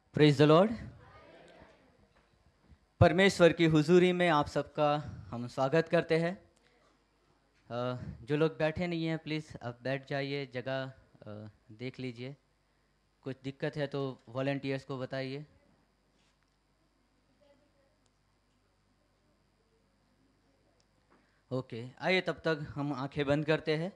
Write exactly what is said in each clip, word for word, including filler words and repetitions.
Praise the Lord. परमेश्वर की हुजूरी में आप सबका हम स्वागत करते हैं। अ, जो लोग बैठे नहीं हैं प्लीज़ अब बैठ जाइए, जगह अ, देख लीजिए। कुछ दिक्कत है तो वॉलंटियर्स को बताइए। ओके, आइए तब तक हम आंखें बंद करते हैं।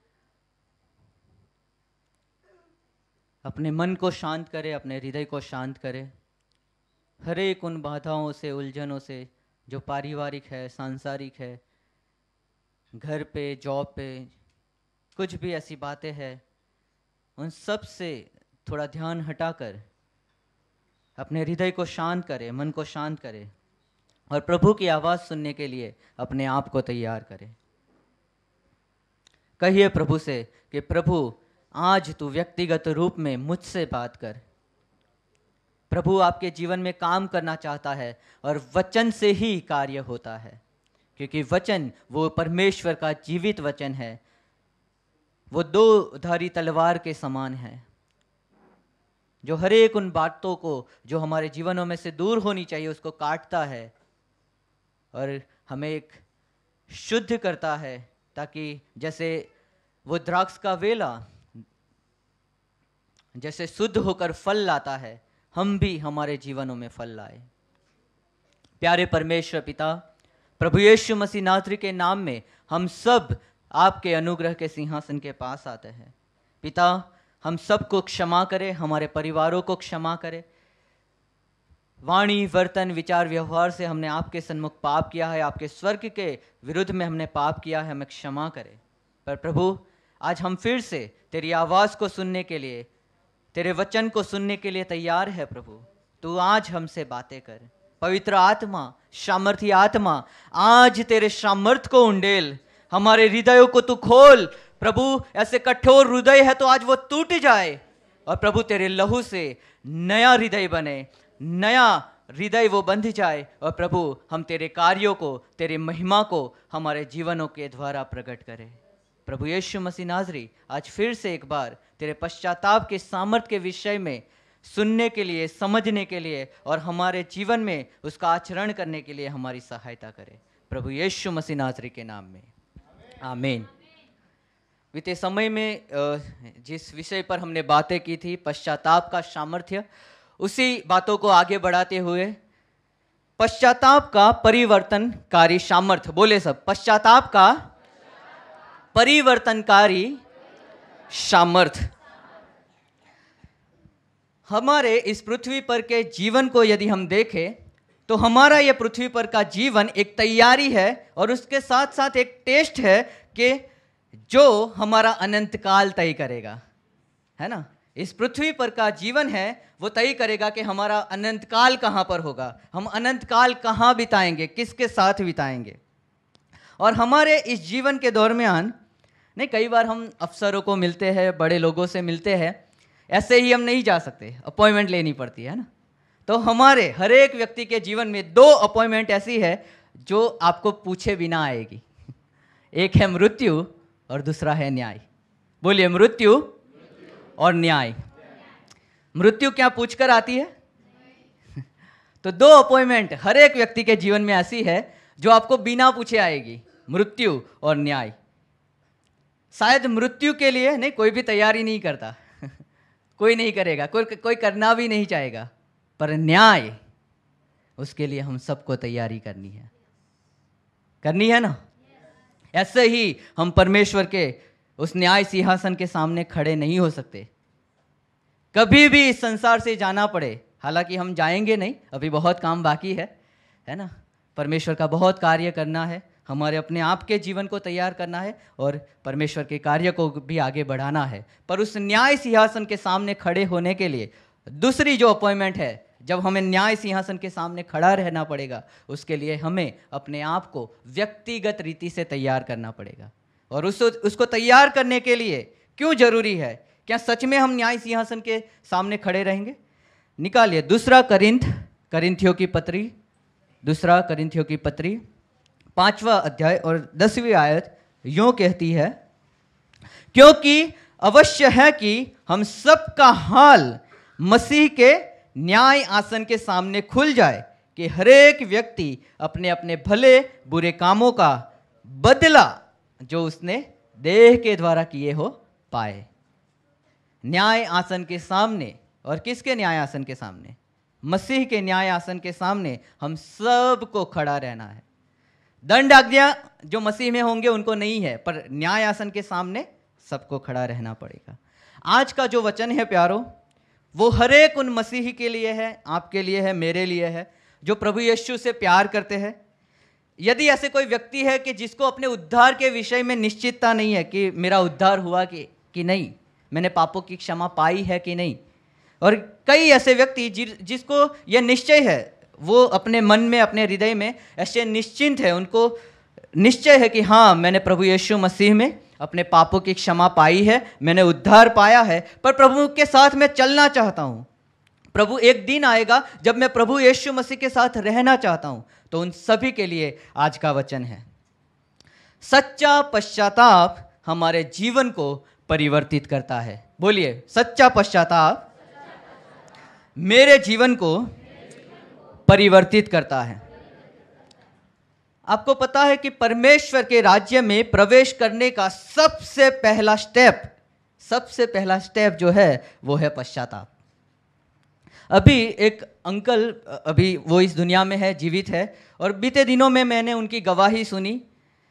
अपने मन को शांत करें, अपने हृदय को शांत करें। हर एक उन बाधाओं से, उलझनों से जो पारिवारिक है, सांसारिक है, घर पे, जॉब पे, कुछ भी ऐसी बातें हैं, उन सब से थोड़ा ध्यान हटाकर अपने हृदय को शांत करें, मन को शांत करें और प्रभु की आवाज़ सुनने के लिए अपने आप को तैयार करें। कहिए प्रभु से कि प्रभु आज तू व्यक्तिगत रूप में मुझसे बात कर। प्रभु आपके जीवन में काम करना चाहता है और वचन से ही कार्य होता है, क्योंकि वचन वो परमेश्वर का जीवित वचन है। वो दो धारी तलवार के समान है, जो हर एक उन बातों को जो हमारे जीवनों में से दूर होनी चाहिए उसको काटता है और हमें एक शुद्ध करता है, ताकि जैसे वो द्राक्ष का वेला जैसे शुद्ध होकर फल लाता है, हम भी हमारे जीवनों में फल लाए। प्यारे परमेश्वर पिता, प्रभु यीशु मसीह नासरी के नाम में हम सब आपके अनुग्रह के सिंहासन के पास आते हैं। पिता, हम सबको क्षमा करें, हमारे परिवारों को क्षमा करें। वाणी, वर्तन, विचार, व्यवहार से हमने आपके सन्मुख पाप किया है, आपके स्वर्ग के विरुद्ध में हमने पाप किया है, हमें क्षमा करें। पर प्रभु, आज हम फिर से तेरी आवाज़ को सुनने के लिए, तेरे वचन को सुनने के लिए तैयार है। प्रभु, तू आज हमसे बातें कर। पवित्र आत्मा, सामर्थी आत्मा, आज तेरे सामर्थ को उंडेल, हमारे हृदयों को तू खोल। प्रभु, ऐसे कठोर हृदय है तो आज वो टूट जाए और प्रभु तेरे लहू से नया हृदय बने, नया हृदय वो बंध जाए और प्रभु हम तेरे कार्यों को, तेरे महिमा को हमारे जीवनों के द्वारा प्रकट करें। प्रभु यीशु मसीह नाज़री, आज फिर से एक बार तेरे पश्चाताप के सामर्थ के विषय में सुनने के लिए, समझने के लिए और हमारे जीवन में उसका आचरण करने के लिए हमारी सहायता करें। प्रभु यीशु मसीह नाज़री के नाम में आमीन। बीते समय में जिस विषय पर हमने बातें की थी, पश्चाताप का सामर्थ्य, उसी बातों को आगे बढ़ाते हुए पश्चाताप का परिवर्तनकारी सामर्थ्य, बोले सब, पश्चाताप का परिवर्तनकारी सामर्थ्य। हमारे इस पृथ्वी पर के जीवन को यदि हम देखें तो हमारा यह पृथ्वी पर का जीवन एक तैयारी है और उसके साथ साथ एक टेस्ट है कि जो हमारा अनंत काल तय करेगा, है ना। इस पृथ्वी पर का जीवन है वो तय करेगा कि हमारा अनंत काल कहाँ पर होगा, हम अनंत काल कहाँ बिताएंगे, किसके साथ बिताएंगे। और हमारे इस जीवन के दरमियान नहीं, कई बार हम अफसरों को मिलते हैं, बड़े लोगों से मिलते हैं, ऐसे ही हम नहीं जा सकते, अपॉइंटमेंट लेनी पड़ती है ना। तो हमारे हर एक व्यक्ति के जीवन में दो अपॉइंटमेंट ऐसी है जो आपको पूछे बिना आएगी। एक है मृत्यु और दूसरा है न्याय। बोलिए, मृत्यु और न्याय। मृत्यु क्या पूछकर आती है? तो दो अपॉइंटमेंट हर एक व्यक्ति के जीवन में ऐसी है जो आपको बिना पूछे आएगी, मृत्यु और न्याय। शायद मृत्यु के लिए नहीं कोई भी तैयारी नहीं करता, कोई नहीं करेगा, कोई कोई करना भी नहीं चाहेगा, पर न्याय, उसके लिए हम सबको तैयारी करनी है, करनी है ना। ऐसे ही हम परमेश्वर के उस न्याय सिंहासन के सामने खड़े नहीं हो सकते। कभी भी इस संसार से जाना पड़े, हालांकि हम जाएंगे नहीं, अभी बहुत काम बाकी है, है ना। परमेश्वर का बहुत कार्य करना है, हमारे अपने आप के जीवन को तैयार करना है और परमेश्वर के कार्य को भी आगे बढ़ाना है। पर उस न्याय सिंहासन के सामने खड़े होने के लिए दूसरी जो अपॉइंटमेंट है, जब हमें न्याय सिंहासन के सामने खड़ा रहना पड़ेगा, उसके लिए हमें अपने आप को व्यक्तिगत रीति से तैयार करना पड़ेगा। और उस उसको तैयार करने के लिए क्यों जरूरी है? क्या सच में हम न्याय सिंहासन के सामने खड़े रहेंगे? निकालिए दूसरा करिंथ करिंथियों की पत्री, दूसरा करिंथियों की पत्री पांचवा अध्याय और दसवीं आयत यूं कहती है, क्योंकि अवश्य है कि हम सब का हाल मसीह के न्याय आसन के सामने खुल जाए कि हरेक व्यक्ति अपने अपने भले बुरे कामों का बदला जो उसने देह के द्वारा किए हो पाए। न्याय आसन के सामने, और किसके न्याय आसन के सामने? मसीह के न्याय आसन के सामने हम सबको खड़ा रहना है। दंड आज्ञा जो मसीह में होंगे उनको नहीं है, पर न्याय आसन के सामने सबको खड़ा रहना पड़ेगा। आज का जो वचन है प्यारो, वो हरेक उन मसीही के लिए है, आपके लिए है, मेरे लिए है, जो प्रभु यीशु से प्यार करते हैं। यदि ऐसे कोई व्यक्ति है कि जिसको अपने उद्धार के विषय में निश्चितता नहीं है कि मेरा उद्धार हुआ कि कि नहीं, मैंने पापों की क्षमा पाई है कि नहीं, और कई ऐसे व्यक्ति जि, जिसको यह निश्चय है, वो अपने मन में, अपने हृदय में ऐसे निश्चिंत है, उनको निश्चय है कि हाँ, मैंने प्रभु यीशु मसीह में अपने पापों की क्षमा पाई है, मैंने उद्धार पाया है, पर प्रभु के साथ मैं चलना चाहता हूँ। प्रभु एक दिन आएगा जब मैं प्रभु यीशु मसीह के साथ रहना चाहता हूँ। तो उन सभी के लिए आज का वचन है। सच्चा पश्चाताप हमारे जीवन को परिवर्तित करता है। बोलिए, सच्चा पश्चाताप मेरे जीवन को परिवर्तित करता है। आपको पता है कि परमेश्वर के राज्य में प्रवेश करने का सबसे पहला स्टेप सबसे पहला स्टेप जो है वो है पश्चाताप। अभी एक अंकल, अभी वो इस दुनिया में है, जीवित है, और बीते दिनों में मैंने उनकी गवाही सुनी।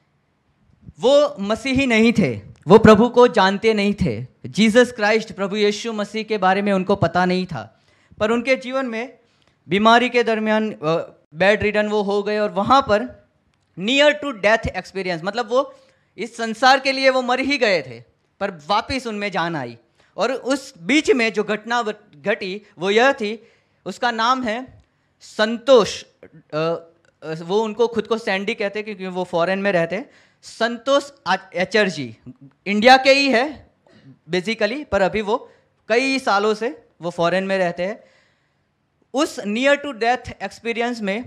वो मसीही नहीं थे, वो प्रभु को जानते नहीं थे, जीसस क्राइस्ट प्रभु यीशु मसीह के बारे में उनको पता नहीं था, पर उनके जीवन में बीमारी के दरमियान बेड रिडन वो हो गए, और वहाँ पर नियर टू डेथ एक्सपीरियंस, मतलब वो इस संसार के लिए वो मर ही गए थे, पर वापस उनमें जान आई। और उस बीच में जो घटना घटी वो यह थी, उसका नाम है संतोष, वो उनको खुद को सैंडी कहते क्योंकि वो फॉरेन में रहते हैं। संतोष एचरजी इंडिया के ही है बेसिकली, पर अभी वो कई सालों से वो फॉरेन में रहते हैं। उस नियर टू डेथ एक्सपीरियंस में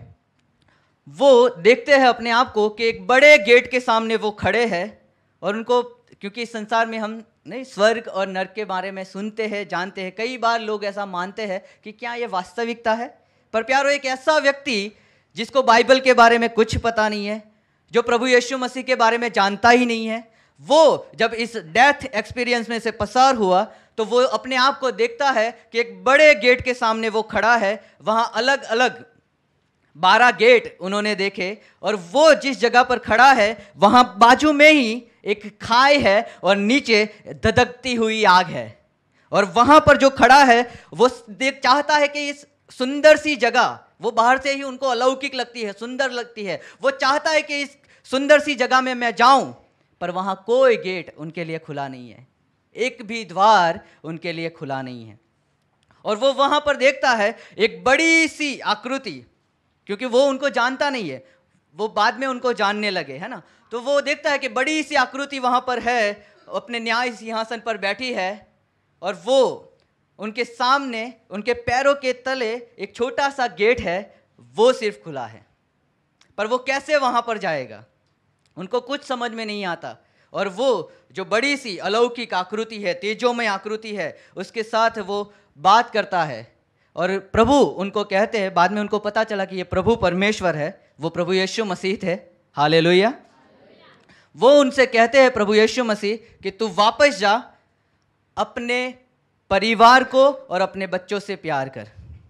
वो देखते हैं अपने आप को कि एक बड़े गेट के सामने वो खड़े हैं, और उनको, क्योंकि इस संसार में हम नहीं स्वर्ग और नरक के बारे में सुनते हैं, जानते हैं, कई बार लोग ऐसा मानते हैं कि क्या ये वास्तविकता है। पर प्यारो, एक ऐसा व्यक्ति जिसको बाइबल के बारे में कुछ पता नहीं है, जो प्रभु यीशु मसीह के बारे में जानता ही नहीं है, वो जब इस डेथ एक्सपीरियंस में से पसार हुआ तो वो अपने आप को देखता है कि एक बड़े गेट के सामने वो खड़ा है। वहाँ अलग अलग बारह गेट उन्होंने देखे, और वो जिस जगह पर खड़ा है वहाँ बाजू में ही एक खाई है और नीचे धधकती हुई आग है। और वहाँ पर जो खड़ा है वो देख चाहता है कि इस सुंदर सी जगह, वो बाहर से ही उनको अलौकिक लगती है, सुंदर लगती है, वो चाहता है कि इस सुंदर सी जगह में मैं जाऊं, पर वहाँ कोई गेट उनके लिए खुला नहीं है, एक भी द्वार उनके लिए खुला नहीं है। और वो वहाँ पर देखता है एक बड़ी सी आकृति, क्योंकि वो उनको जानता नहीं है, वो बाद में उनको जानने लगे, है ना। तो वो देखता है कि बड़ी सी आकृति वहाँ पर है, अपने न्याय सिंहासन पर बैठी है, और वो उनके सामने, उनके पैरों के तले एक छोटा सा गेट है, वो सिर्फ खुला है। पर वो कैसे वहाँ पर जाएगा, उनको कुछ समझ में नहीं आता। और वो जो बड़ी सी अलौकिक आकृति है, तेजोमय आकृति है, उसके साथ वो बात करता है, और प्रभु उनको कहते हैं, बाद में उनको पता चला कि ये प्रभु परमेश्वर है, वो प्रभु यीशु मसीह थे। हालेलुया। वो उनसे कहते हैं, प्रभु यीशु मसीह, कि तू वापस जा, अपने परिवार को और अपने बच्चों से प्यार कर,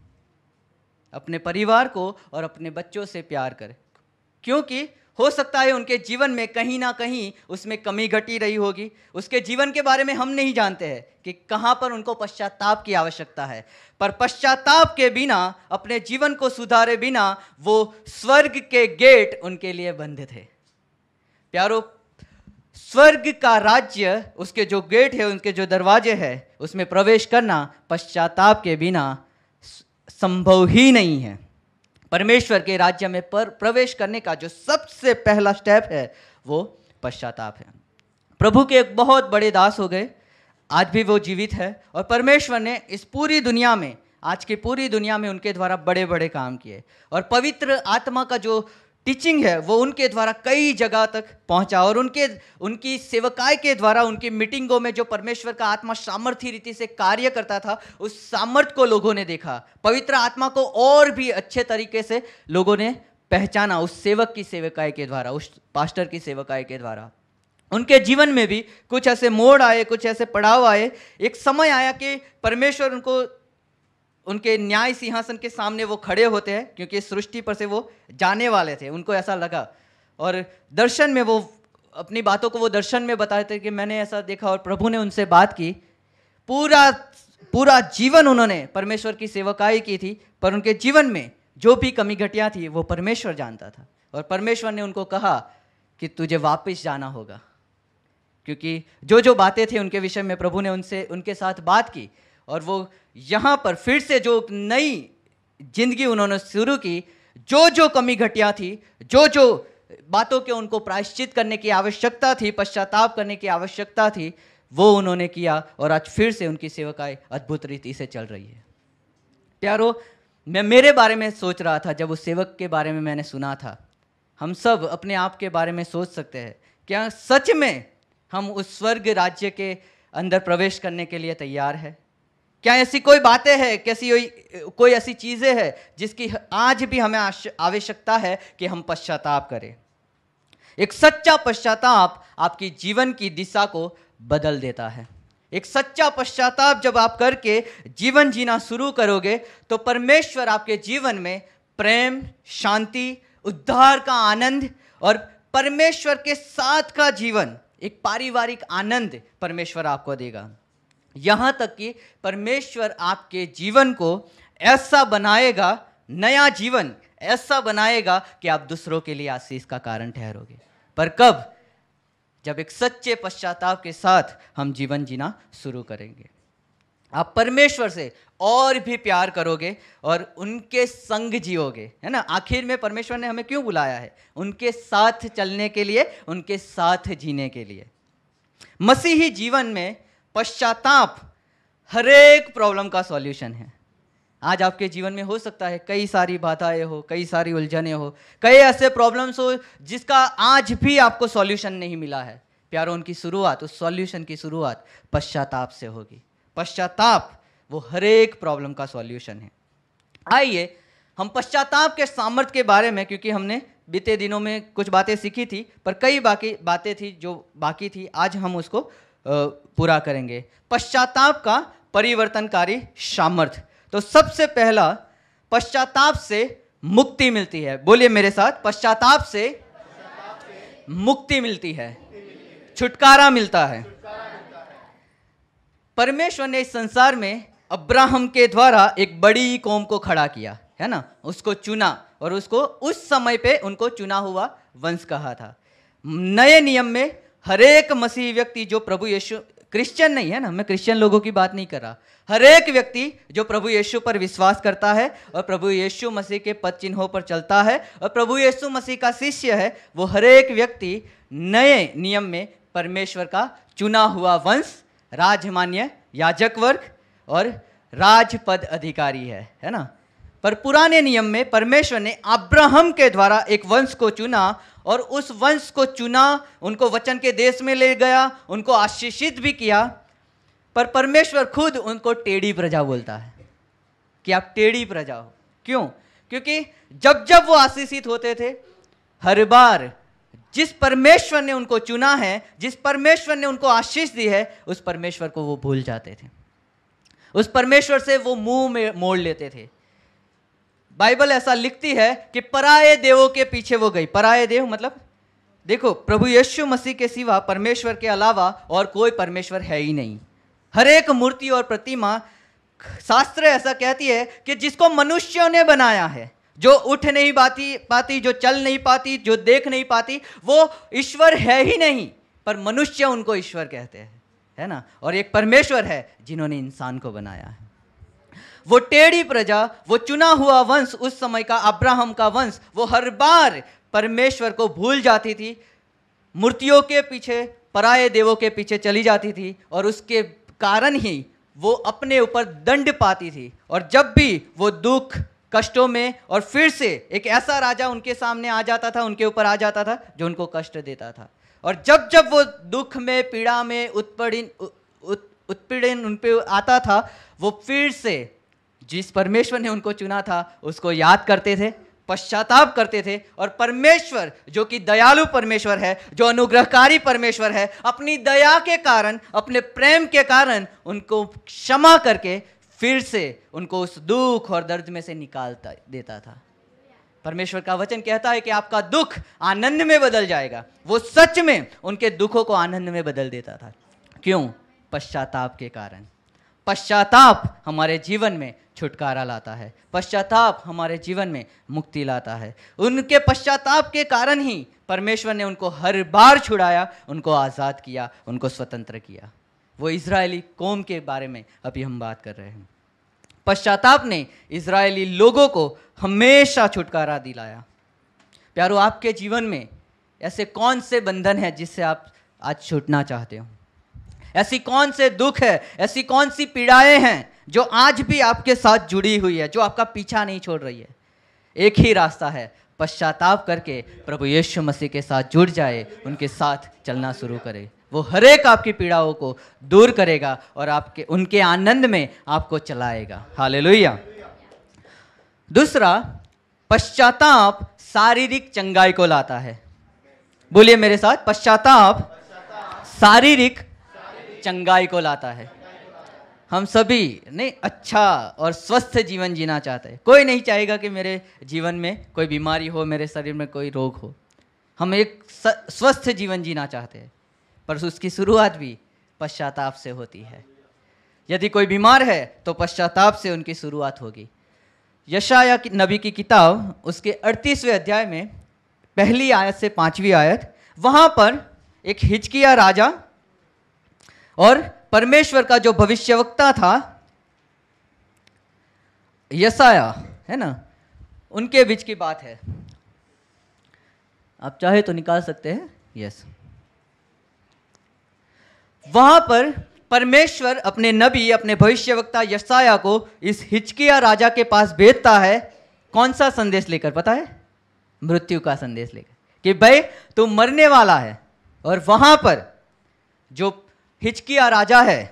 अपने परिवार को और अपने बच्चों से प्यार कर, क्योंकि हो सकता है उनके जीवन में कहीं ना कहीं उसमें कमी घटी रही होगी। उसके जीवन के बारे में हम नहीं जानते हैं कि कहाँ पर उनको पश्चाताप की आवश्यकता है, पर पश्चाताप के बिना, अपने जीवन को सुधारे बिना, वो स्वर्ग के गेट उनके लिए बंद थे। प्यारो, स्वर्ग का राज्य, उसके जो गेट है, उनके जो दरवाजे हैं, उसमें प्रवेश करना पश्चाताप के बिना संभव ही नहीं है। परमेश्वर के राज्य में पर प्रवेश करने का जो सबसे पहला स्टेप है वो पश्चाताप है। प्रभु के एक बहुत बड़े दास हो गए, आज भी वो जीवित है, और परमेश्वर ने इस पूरी दुनिया में, आज की पूरी दुनिया में उनके द्वारा बड़े बड़े काम किए, और पवित्र आत्मा का जो टीचिंग है वो उनके द्वारा कई जगह तक पहुंचा, और उनके उनकी सेवकाई के द्वारा उनकी मीटिंगों में जो परमेश्वर का आत्मा सामर्थी रीति से कार्य करता था, उस सामर्थ को लोगों ने देखा। पवित्र आत्मा को और भी अच्छे तरीके से लोगों ने पहचाना उस सेवक की सेवकाई के द्वारा, उस पास्टर की सेवकाई के द्वारा। उनके जीवन में भी कुछ ऐसे मोड़ आए, कुछ ऐसे पड़ाव आए। एक समय आया कि परमेश्वर उनको उनके न्याय सिंहासन के सामने वो खड़े होते हैं, क्योंकि इस सृष्टि पर से वो जाने वाले थे, उनको ऐसा लगा। और दर्शन में वो अपनी बातों को वो दर्शन में बताए थे कि मैंने ऐसा देखा, और प्रभु ने उनसे बात की। पूरा पूरा जीवन उन्होंने परमेश्वर की सेवकाई की थी, पर उनके जीवन में जो भी कमी घटियाँ थी वो परमेश्वर जानता था। और परमेश्वर ने उनको कहा कि तुझे वापस जाना होगा, क्योंकि जो जो बातें थी उनके विषय में प्रभु ने उनसे उनके साथ बात की, और वो यहाँ पर फिर से जो नई जिंदगी उन्होंने शुरू की, जो जो कमी घटिया थी, जो जो बातों के उनको प्रायश्चित करने की आवश्यकता थी, पश्चाताप करने की आवश्यकता थी, वो उन्होंने किया। और आज फिर से उनकी सेवकाई अद्भुत रीति से चल रही है। प्यारो, मैं मेरे बारे में सोच रहा था जब उस सेवक के बारे में मैंने सुना था। हम सब अपने आप के बारे में सोच सकते हैं, क्या सच में हम उस स्वर्ग राज्य के अंदर प्रवेश करने के लिए तैयार है? क्या ऐसी कोई बातें हैं, कैसी कोई ऐसी चीज़ें हैं जिसकी आज भी हमें आवश्यकता है कि हम पश्चाताप करें? एक सच्चा पश्चाताप आपकी जीवन की दिशा को बदल देता है। एक सच्चा पश्चाताप जब आप करके जीवन जीना शुरू करोगे, तो परमेश्वर आपके जीवन में प्रेम, शांति, उद्धार का आनंद और परमेश्वर के साथ का जीवन, एक पारिवारिक आनंद परमेश्वर आपको देगा। यहाँ तक कि परमेश्वर आपके जीवन को ऐसा बनाएगा, नया जीवन ऐसा बनाएगा कि आप दूसरों के लिए आशीष का कारण ठहरोगे। पर कब? जब एक सच्चे पश्चाताप के साथ हम जीवन जीना शुरू करेंगे। आप परमेश्वर से और भी प्यार करोगे और उनके संग जियोगे, है ना। आखिर में परमेश्वर ने हमें क्यों बुलाया है? उनके साथ चलने के लिए, उनके साथ जीने के लिए। मसीही जीवन में पश्चाताप हर एक प्रॉब्लम का सॉल्यूशन है। आज आपके जीवन में हो सकता है कई सारी बाधाएं हो, कई सारी उलझने हो, कई ऐसे प्रॉब्लम्स हो जिसका आज भी आपको सॉल्यूशन नहीं मिला है। प्यारो, उनकी शुरुआत, उस सॉल्यूशन की शुरुआत पश्चाताप से होगी। पश्चाताप वो हर एक प्रॉब्लम का सॉल्यूशन है। आइए हम पश्चाताप के सामर्थ्य के बारे में, क्योंकि हमने बीते दिनों में कुछ बातें सीखी थी, पर कई बाकी बातें थी जो बाकी थी, आज हम उसको पूरा करेंगे। पश्चाताप का परिवर्तनकारी सामर्थ्य। तो सबसे पहला, पश्चाताप से मुक्ति मिलती है। बोलिए मेरे साथ, पश्चाताप से मुक्ति मिलती है, छुटकारा मिलता है। परमेश्वर ने इस संसार में अब्राहम के द्वारा एक बड़ी कौम को खड़ा किया, है ना, उसको चुना, और उसको उस समय पे उनको चुना हुआ वंश कहा था। नए नियम में हर एक मसीही व्यक्ति जो प्रभु यीशु, क्रिश्चियन नहीं है ना, मैं क्रिश्चियन लोगों की बात नहीं कर रहा, हर एक व्यक्ति जो प्रभु यीशु पर विश्वास करता है और प्रभु यीशु मसीह के पद चिन्हों पर चलता है और प्रभु यीशु मसीह का शिष्य है, वो हर एक व्यक्ति नए नियम में परमेश्वर का चुना हुआ वंश, राजमान्य याजक वर्ग और राजपद अधिकारी है, है ना। पर पुराने नियम में परमेश्वर ने अब्राहम के द्वारा एक वंश को चुना, और उस वंश को चुना, उनको वचन के देश में ले गया, उनको आशीषित भी किया। पर परमेश्वर खुद उनको टेढ़ी प्रजा बोलता है कि आप टेढ़ी प्रजा हो। क्यों? क्योंकि जब जब वो आशीषित होते थे, हर बार जिस परमेश्वर ने उनको चुना है, जिस परमेश्वर ने उनको आशीष दी है, उस परमेश्वर को वो भूल जाते थे, उस परमेश्वर से वो मुंह में मोड़ लेते थे। बाइबल ऐसा लिखती है कि पराये देवों के पीछे वो गई। पराये देव मतलब, देखो, प्रभु यीशु मसीह के सिवा परमेश्वर के अलावा और कोई परमेश्वर है ही नहीं। हर एक मूर्ति और प्रतिमा, शास्त्र ऐसा कहती है कि जिसको मनुष्यों ने बनाया है, जो उठ नहीं पाती पाती जो चल नहीं पाती, जो देख नहीं पाती, वो ईश्वर है ही नहीं, पर मनुष्य उनको ईश्वर कहते हैं, है ना। और एक परमेश्वर है जिन्होंने इंसान को बनाया है। वो टेढ़ी प्रजा, वो चुना हुआ वंश, उस समय का अब्राहम का वंश, वो हर बार परमेश्वर को भूल जाती थी, मूर्तियों के पीछे, पराये देवों के पीछे चली जाती थी, और उसके कारण ही वो अपने ऊपर दंड पाती थी। और जब भी वो दुख, कष्टों में, और फिर से एक ऐसा राजा उनके सामने आ जाता था, उनके ऊपर आ जाता था जो उनको कष्ट देता था। और जब जब वो दुख में, पीड़ा में, उत्पीड़न उत्पीड़न उन पे आता था, वो फिर से जिस परमेश्वर ने उनको चुना था उसको याद करते थे, पश्चाताप करते थे, और परमेश्वर जो कि दयालु परमेश्वर है, जो अनुग्रहकारी परमेश्वर है, अपनी दया के कारण, अपने प्रेम के कारण उनको क्षमा करके फिर से उनको उस दुख और दर्द में से निकालता देता था। परमेश्वर का वचन कहता है कि आपका दुख आनंद में बदल जाएगा। वो सच में उनके दुखों को आनंद में बदल देता था। क्यों? पश्चाताप के कारण। पश्चाताप हमारे जीवन में छुटकारा लाता है, पश्चाताप हमारे जीवन में मुक्ति लाता है। उनके पश्चाताप के कारण ही परमेश्वर ने उनको हर बार छुड़ाया, उनको आज़ाद किया, उनको स्वतंत्र किया। वो इजरायली कौम के बारे में अभी हम बात कर रहे हैं। पश्चाताप ने इजरायली लोगों को हमेशा छुटकारा दिलाया। प्यारो, आपके जीवन में ऐसे कौन से बंधन है जिससे आप आज छूटना चाहते हो? ऐसी कौन से दुख है, ऐसी कौन सी पीड़ाएं हैं जो आज भी आपके साथ जुड़ी हुई है, जो आपका पीछा नहीं छोड़ रही है? एक ही रास्ता है, पश्चाताप करके प्रभु यीशु मसीह के साथ जुड़ जाए, उनके साथ चलना शुरू करे। वो हर एक आपकी पीड़ाओं को दूर करेगा और आपके उनके आनंद में आपको चलाएगा। हालेलुया। दूसरा, पश्चाताप शारीरिक चंगाई को लाता है। बोलिए मेरे साथ, पश्चाताप शारीरिक चंगाई को लाता है। हम सभी नहीं अच्छा और स्वस्थ जीवन जीना चाहते हैं। कोई नहीं चाहेगा कि मेरे जीवन में कोई बीमारी हो, मेरे शरीर में कोई रोग हो। हम एक स्वस्थ जीवन जीना चाहते हैं, पर उसकी शुरुआत भी पश्चाताप से होती है। यदि कोई बीमार है तो पश्चाताप से उनकी शुरुआत होगी। यशाया की नबी की किताब उसके अड़तीसवें अध्याय में पहली आयत से पांचवी आयत, वहां पर एक हिजकिय्याह राजा और परमेश्वर का जो भविष्यवक्ता था यशाया, है ना, उनके बीच की बात है। आप चाहे तो निकाल सकते हैं। यस, वहां पर परमेश्वर अपने नबी, अपने भविष्यवक्ता यशाया को इस हिजकिय्याह राजा के पास भेजता है। कौन सा संदेश लेकर? पता है? मृत्यु का संदेश लेकर, कि भाई तू मरने वाला है। और वहां पर जो हिजकिय्याह राजा है,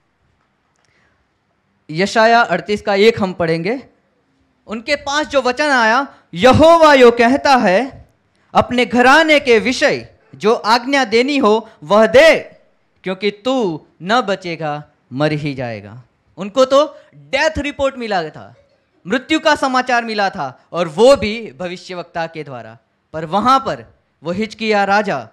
यशाया अड़तीस का एक हम पढ़ेंगे, उनके पास जो वचन आया, यहोवा यो कहता है, अपने घराने के विषय जो आज्ञा देनी हो वह दे, क्योंकि तू न बचेगा, मर ही जाएगा। उनको तो डेथ रिपोर्ट मिला था, मृत्यु का समाचार मिला था, और वो भी भविष्यवक्ता के द्वारा। पर वहां पर वो हिजकिय्याह राजा,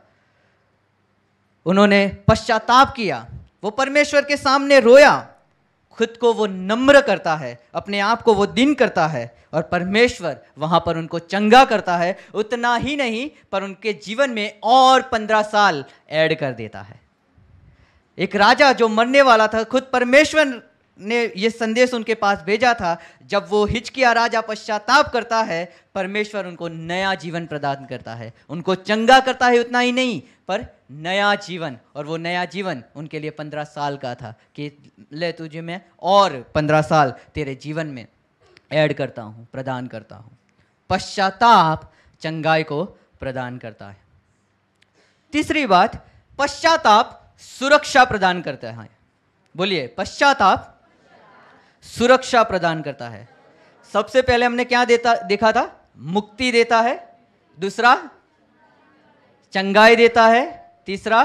उन्होंने पश्चाताप किया, वो परमेश्वर के सामने रोया, खुद को वो नम्र करता है, अपने आप को वो दिन करता है, और परमेश्वर वहां पर उनको चंगा करता है। उतना ही नहीं, पर उनके जीवन में और पंद्रह साल ऐड कर देता है। एक राजा जो मरने वाला था, खुद परमेश्वर ने ये संदेश उनके पास भेजा था। जब वो हिजकिय्याह राजा पश्चाताप करता है, परमेश्वर उनको नया जीवन प्रदान करता है, उनको चंगा करता है। उतना ही नहीं, पर नया जीवन, और वो नया जीवन उनके लिए पंद्रह साल का था, कि ले तुझे मैं और पंद्रह साल तेरे जीवन में ऐड करता हूँ, प्रदान करता हूँ। पश्चाताप चंगाई को प्रदान करता है। तीसरी बात, पश्चाताप सुरक्षा प्रदान करता है। बोलिए, पश्चाताप सुरक्षा प्रदान करता है। सबसे पहले हमने क्या देता देखा था? मुक्ति देता है। दूसरा, चंगाई देता है। तीसरा,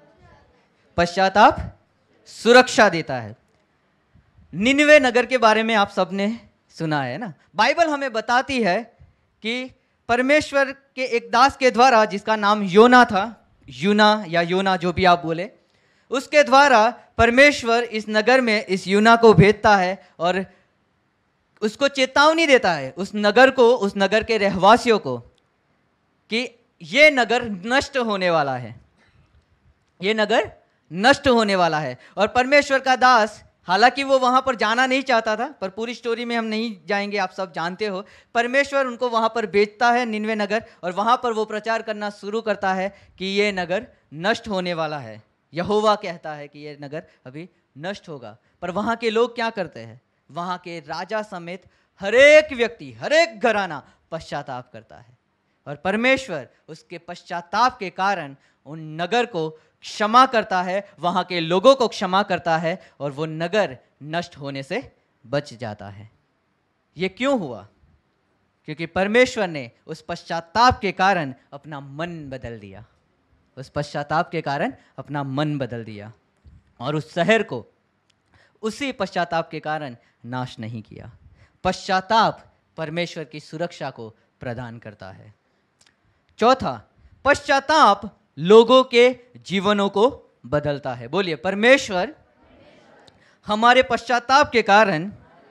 पश्चाताप सुरक्षा देता है। निनवे नगर के बारे में आप सबने सुना है ना। बाइबल हमें बताती है कि परमेश्वर के एक दास के द्वारा, जिसका नाम योना था, यूना या योना जो भी आप बोले, उसके द्वारा परमेश्वर इस नगर में इस यूना को भेजता है और उसको चेतावनी देता है, उस नगर को, उस नगर के रहवासियों को, कि ये नगर नष्ट होने वाला है, ये नगर नष्ट होने वाला है। और परमेश्वर का दास, हालांकि वो वहां पर जाना नहीं चाहता था, पर पूरी स्टोरी में हम नहीं जाएंगे, आप सब जानते हो। परमेश्वर उनको वहां पर भेजता है, निनवे नगर, और वहां पर वो प्रचार करना शुरू करता है कि ये नगर नष्ट होने वाला है। यहोवा कहता है कि ये नगर अभी नष्ट होगा। पर वहाँ के लोग क्या करते हैं? वहाँ के राजा समेत हर एक व्यक्ति, हर एक घराना पश्चाताप करता है, और परमेश्वर उसके पश्चाताप के कारण उन नगर को क्षमा करता है, वहां के लोगों को क्षमा करता है, और वो नगर नष्ट होने से बच जाता है। ये क्यों हुआ? क्योंकि परमेश्वर ने उस पश्चाताप के कारण अपना मन बदल दिया, उस पश्चाताप के कारण अपना मन बदल दिया, और उस शहर को उसी पश्चाताप के कारण नाश नहीं किया। पश्चाताप परमेश्वर की सुरक्षा को प्रदान करता है। चौथा, पश्चाताप लोगों के जीवनों को बदलता है। बोलिए, परमेश्वर हमारे पश्चाताप के कारण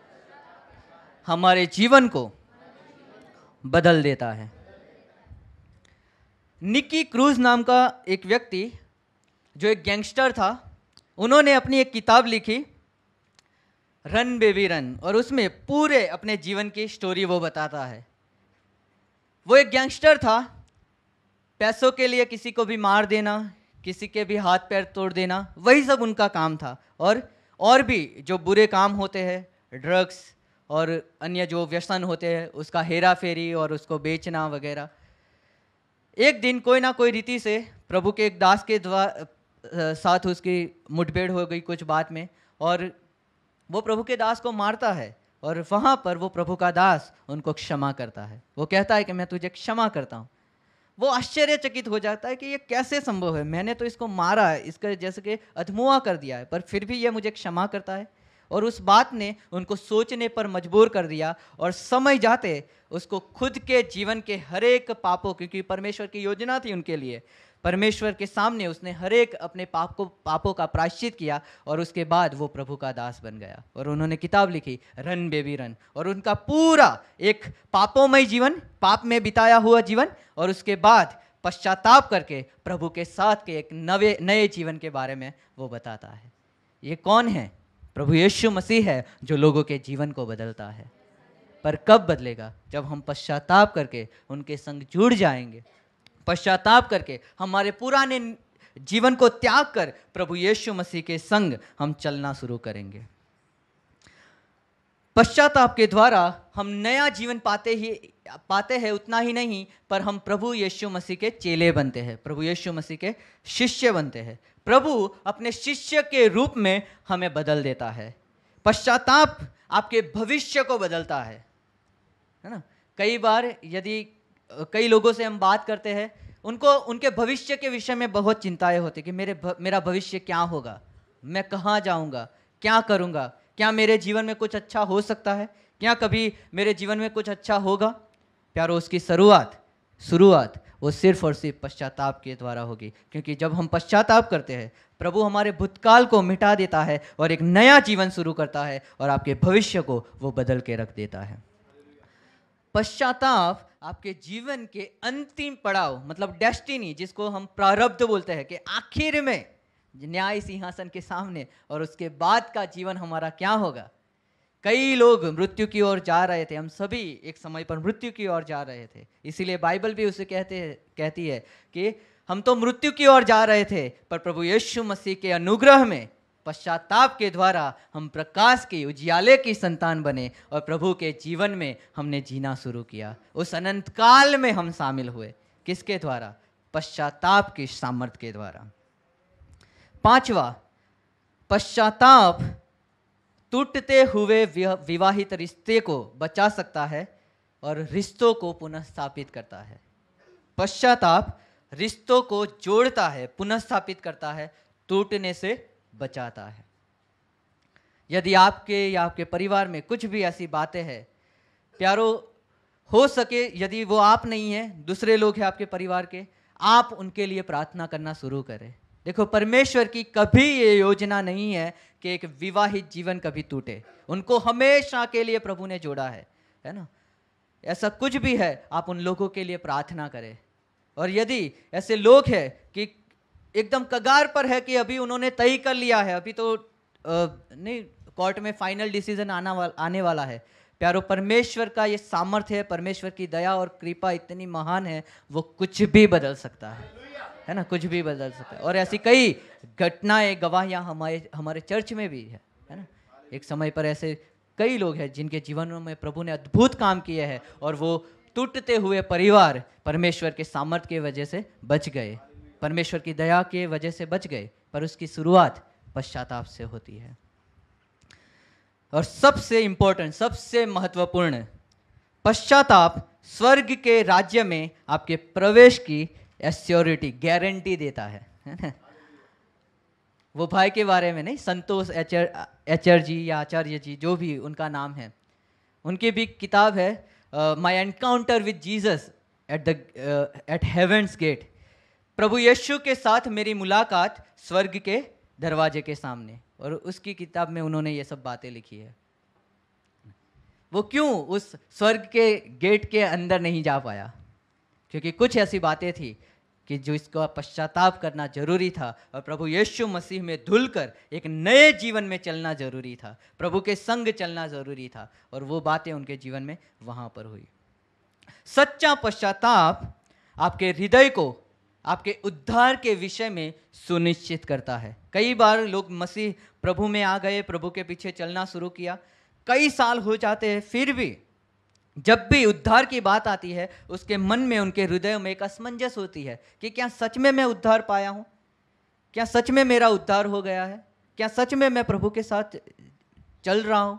हमारे जीवन को बदल देता है। निकी क्रूज नाम का एक व्यक्ति, जो एक गैंगस्टर था, उन्होंने अपनी एक किताब लिखी, रन बेबी रन, और उसमें पूरे अपने जीवन की स्टोरी वो बताता है। वो एक गैंगस्टर था, पैसों के लिए किसी को भी मार देना, किसी के भी हाथ पैर तोड़ देना, वही सब उनका काम था। और और भी जो बुरे काम होते हैं, ड्रग्स और अन्य जो व्यसन होते हैं, उसका हेरा फेरी और उसको बेचना वगैरह। एक दिन कोई ना कोई रीति से प्रभु के एक दास के द्वारा साथ उसकी मुठभेड़ हो गई कुछ बात में, और वो प्रभु के दास को मारता है, और वहाँ पर वो प्रभु का दास उनको क्षमा करता है। वो कहता है कि मैं तुझे क्षमा करता हूँ। वो आश्चर्यचकित हो जाता है कि ये कैसे संभव है, मैंने तो इसको मारा है, इसका जैसे कि अधमुआ कर दिया है, पर फिर भी ये मुझे क्षमा करता है। और उस बात ने उनको सोचने पर मजबूर कर दिया, और समय जाते उसको खुद के जीवन के हर एक पापों, क्योंकि परमेश्वर की योजना थी उनके लिए, परमेश्वर के सामने उसने हर एक अपने पाप को पापों का प्रायश्चित किया, और उसके बाद वो प्रभु का दास बन गया। और उन्होंने किताब लिखी, रन बेबी रन, और उनका पूरा एक पापोमय जीवन, पाप में बिताया हुआ जीवन, और उसके बाद पश्चाताप करके प्रभु के साथ के एक नवे नए जीवन के बारे में वो बताता है। ये कौन है? प्रभु यीशु मसीह है, जो लोगों के जीवन को बदलता है। पर कब बदलेगा? जब हम पश्चाताप करके उनके संग जुड़ जाएंगे, पश्चाताप करके हमारे पुराने जीवन को त्याग कर प्रभु यीशु मसीह के संग हम चलना शुरू करेंगे। पश्चाताप के द्वारा हम नया जीवन पाते ही पाते हैं, उतना ही नहीं, पर हम प्रभु यीशु मसीह के चेले बनते हैं, प्रभु यीशु मसीह के शिष्य बनते हैं। प्रभु अपने शिष्य के रूप में हमें बदल देता है। पश्चाताप आपके भविष्य को बदलता है, है ना। कई बार यदि कई लोगों से हम बात करते हैं, उनको उनके भविष्य के विषय में बहुत चिंताएं होती कि मेरे भ, मेरा भविष्य क्या होगा, मैं कहाँ जाऊँगा, क्या करूँगा, क्या मेरे जीवन में कुछ अच्छा हो सकता है, क्या कभी मेरे जीवन में कुछ अच्छा होगा। प्यारो, उसकी शुरुआत शुरुआत वो सिर्फ और सिर्फ पश्चाताप के द्वारा होगी, क्योंकि जब हम पश्चाताप करते हैं, प्रभु हमारे भूतकाल को मिटा देता है और एक नया जीवन शुरू करता है, और आपके भविष्य को वो बदल के रख देता है। पश्चाताप आपके जीवन के अंतिम पड़ाव, मतलब डेस्टिनी, जिसको हम प्रारब्ध बोलते हैं, कि आखिर में न्याय सिंहासन के सामने और उसके बाद का जीवन हमारा क्या होगा। कई लोग मृत्यु की ओर जा रहे थे, हम सभी एक समय पर मृत्यु की ओर जा रहे थे, इसीलिए बाइबल भी उसे कहते हैं कहती है कि हम तो मृत्यु की ओर जा रहे थे, पर प्रभु यीशु मसीह के अनुग्रह में पश्चाताप के द्वारा हम प्रकाश के उजियाले की संतान बने, और प्रभु के जीवन में हमने जीना शुरू किया। उस अनंत काल में हम शामिल हुए। किसके द्वारा? पश्चाताप की सामर्थ्य के द्वारा। पांचवा, पश्चाताप टूटते हुए विवाहित रिश्ते को बचा सकता है और रिश्तों को पुनः स्थापित करता है। पश्चाताप रिश्तों को जोड़ता है, पुनः स्थापित करता है, टूटने से बचाता है। यदि आपके या आपके परिवार में कुछ भी ऐसी बातें हैं, प्यारो, हो सके यदि वो आप नहीं हैं, दूसरे लोग हैं आपके परिवार के, आप उनके लिए प्रार्थना करना शुरू करें। देखो, परमेश्वर की कभी ये योजना नहीं है कि एक विवाहित जीवन कभी टूटे। उनको हमेशा के लिए प्रभु ने जोड़ा है, है ना। ऐसा कुछ भी है, आप उन लोगों के लिए प्रार्थना करें। और यदि ऐसे लोग हैं कि एकदम कगार पर है कि अभी उन्होंने तय कर लिया है, अभी तो आ, नहीं, कोर्ट में फाइनल डिसीजन आना वाला आने वाला है, प्यारो, परमेश्वर का ये सामर्थ्य है, परमेश्वर की दया और कृपा इतनी महान है, वो कुछ भी बदल सकता है, है ना, कुछ भी बदल सकता है। और ऐसी कई घटनाएं, गवाहियां हमारे हमारे चर्च में भी है, है ना। एक समय पर ऐसे कई लोग हैं जिनके जीवनों में प्रभु ने अद्भुत काम किए हैं और वो टूटते हुए परिवार परमेश्वर के सामर्थ्य की वजह से बच गए, परमेश्वर की दया की वजह से बच गए, पर उसकी शुरुआत पश्चाताप से होती है। और सबसे इंपॉर्टेंट, सबसे महत्वपूर्ण, पश्चाताप स्वर्ग के राज्य में आपके प्रवेश की एश्योरिटी, गारंटी देता है। वो भाई के बारे में नहीं, संतोष एचर जी या आचार्य जी, जो भी उनका नाम है, उनकी भी किताब है my encounter with Jesus at the at heaven's gate. प्रभु यीशु के साथ मेरी मुलाकात स्वर्ग के दरवाजे के सामने, और उसकी किताब में उन्होंने ये सब बातें लिखी है। वो क्यों उस स्वर्ग के गेट के अंदर नहीं जा पाया? क्योंकि कुछ ऐसी बातें थी कि जो इसका पश्चाताप करना जरूरी था, और प्रभु यीशु मसीह में धुलकर एक नए जीवन में चलना जरूरी था, प्रभु के संग चलना जरूरी था, और वो बातें उनके जीवन में वहाँ पर हुई। सच्चा पश्चाताप आपके हृदय को आपके उद्धार के विषय में सुनिश्चित करता है। कई बार लोग मसीह प्रभु में आ गए, प्रभु के पीछे चलना शुरू किया, कई साल हो जाते हैं, फिर भी जब भी उद्धार की बात आती है उसके मन में, उनके हृदय में एक असमंजस होती है कि क्या सच में मैं उद्धार पाया हूँ, क्या सच में मेरा उद्धार हो गया है, क्या सच में मैं प्रभु के साथ चल रहा हूँ।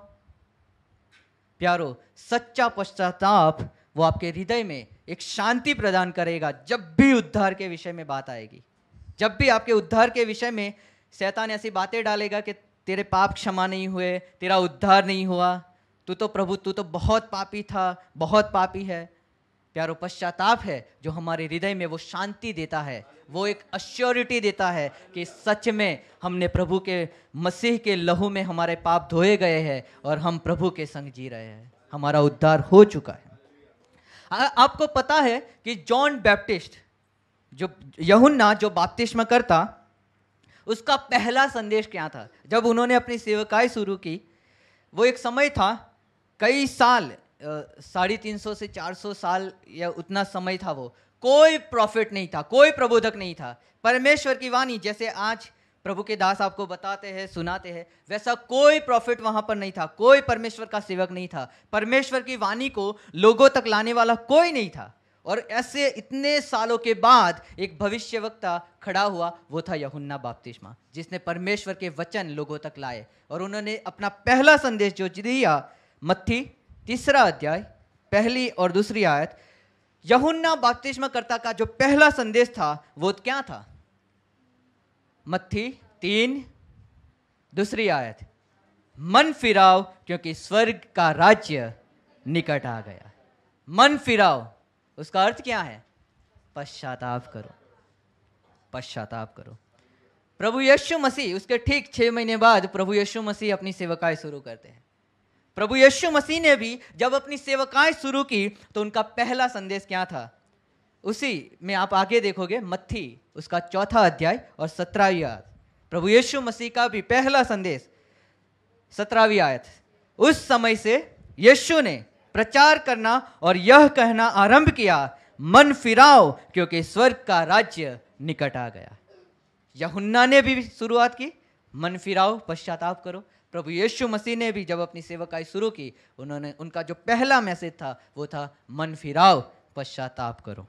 प्यारो, सच्चा पश्चाताप वो आपके हृदय में एक शांति प्रदान करेगा जब भी उद्धार के विषय में बात आएगी। जब भी आपके उद्धार के विषय में शैतान ऐसी बातें डालेगा कि तेरे पाप क्षमा नहीं हुए, तेरा उद्धार नहीं हुआ, तू तो प्रभु तू तो बहुत पापी था, बहुत पापी है। प्यारो, पश्चाताप है जो हमारे हृदय में वो शांति देता है, वो एक अश्योरिटी देता है कि सच में हमने प्रभु के मसीह के लहू में हमारे पाप धोए गए हैं और हम प्रभु के संग जी रहे हैं, हमारा उद्धार हो चुका है। आ, आपको पता है कि जॉन बैप्टिस्ट, जो यूहन्ना जो बपतिस्मा करता, उसका पहला संदेश क्या था? जब उन्होंने अपनी सेवकाई शुरू की, वो एक समय था, कई साल, साढ़े तीन सौ से चार सौ साल या उतना समय था, वो कोई प्रॉफिट नहीं था, कोई प्रबोधक नहीं था। परमेश्वर की वाणी जैसे आज प्रभु के दास आपको बताते हैं, सुनाते हैं, वैसा कोई प्रॉफिट वहां पर नहीं था, कोई परमेश्वर का सेवक नहीं था, परमेश्वर की वाणी को लोगों तक लाने वाला कोई नहीं था। और ऐसे इतने सालों के बाद एक भविष्यवक्ता खड़ा हुआ, वो था यूहन्ना बपतिस्मा, जिसने परमेश्वर के वचन लोगों तक लाए। और उन्होंने अपना पहला संदेश जो दिया, मत्ती तीसरा अध्याय पहली और दूसरी आयत, यूहन्ना बपतिस्मा करता का जो पहला संदेश था वो क्या था? मत्ती तीन दूसरी आयत, मन फिराओ क्योंकि स्वर्ग का राज्य निकट आ गया। मन फिराओ, उसका अर्थ क्या है? पश्चाताप करो, पश्चाताप करो। प्रभु यीशु मसीह, उसके ठीक छह महीने बाद प्रभु यीशु मसीह अपनी सेवकाई शुरू करते हैं। प्रभु यीशु मसीह ने भी जब अपनी सेवकाई शुरू की तो उनका पहला संदेश क्या था? उसी में आप आगे देखोगे, मत्ती उसका चौथा अध्याय और सत्रहवीं आयत, प्रभु यीशु मसीह का भी पहला संदेश, सत्रहवीं आयत, उस समय से यीशु ने प्रचार करना और यह कहना आरंभ किया, मन फिराओ क्योंकि स्वर्ग का राज्य निकट आ गया। यूहन्ना ने भी शुरुआत की, मन फिराओ, पश्चाताप करो। प्रभु यीशु मसीह ने भी जब अपनी सेवकाई शुरू की, उन्होंने, उनका जो पहला मैसेज था वो था मन फिराओ, पश्चाताप करो।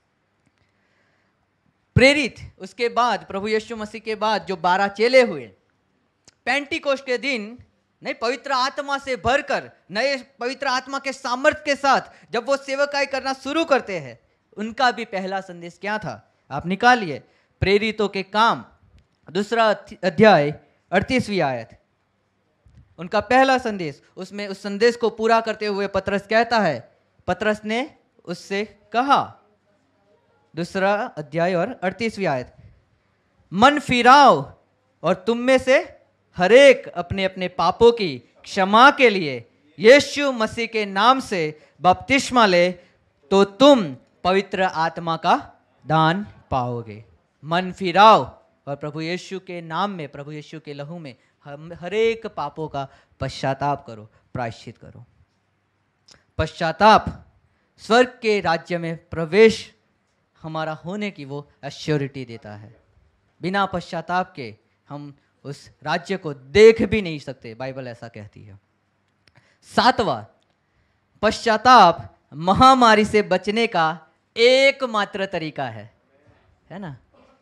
प्रेरित, उसके बाद प्रभु यीशु मसीह के बाद जो बारह चेले हुए, पेंटिकोस्ट के दिन नहीं, पवित्र आत्मा से भरकर, नए पवित्र आत्मा के सामर्थ्य के साथ जब वो सेवकाई करना शुरू करते हैं, उनका भी पहला संदेश क्या था? आप निकालिए, प्रेरितों के काम दूसरा अध्याय अड़तीसवीं आयत, उनका पहला संदेश। उसमें उस संदेश को पूरा करते हुए पतरस कहता है, पतरस ने उससे कहा, दूसरा अध्याय और अड़तीसवीं आयत, मन फिराओ और तुम में से हरेक अपने अपने पापों की क्षमा के लिए यीशु मसीह के नाम से बपतिस्मा ले, तो तुम पवित्र आत्मा का दान पाओगे। मन फिराओ और प्रभु यीशु के नाम में, प्रभु यीशु के लहू में हम हरेक पापों का पश्चाताप करो, प्रायश्चित करो। पश्चाताप स्वर्ग के राज्य में प्रवेश हमारा होने की वो एश्योरिटी देता है। बिना पश्चाताप के हम उस राज्य को देख भी नहीं सकते, बाइबल ऐसा कहती है। सातवां, पश्चाताप महामारी से बचने का एकमात्र तरीका है, है ना।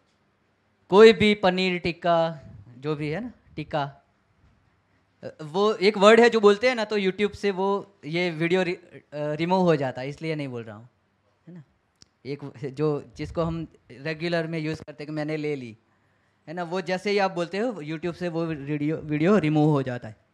कोई भी पनीर टिक्का जो भी है ना, टिक्का, वो एक वर्ड है जो बोलते हैं ना, तो यूट्यूब से वो ये वीडियो रि, रिमूव हो जाता है, इसलिए नहीं बोल रहा हूँ, है ना। एक जो जिसको हम रेगुलर में यूज़ करते हैं कि मैंने ले ली, है ना, वो जैसे ही आप बोलते हो यूट्यूब से वो वीडियो वीडियो रिमूव हो जाता है।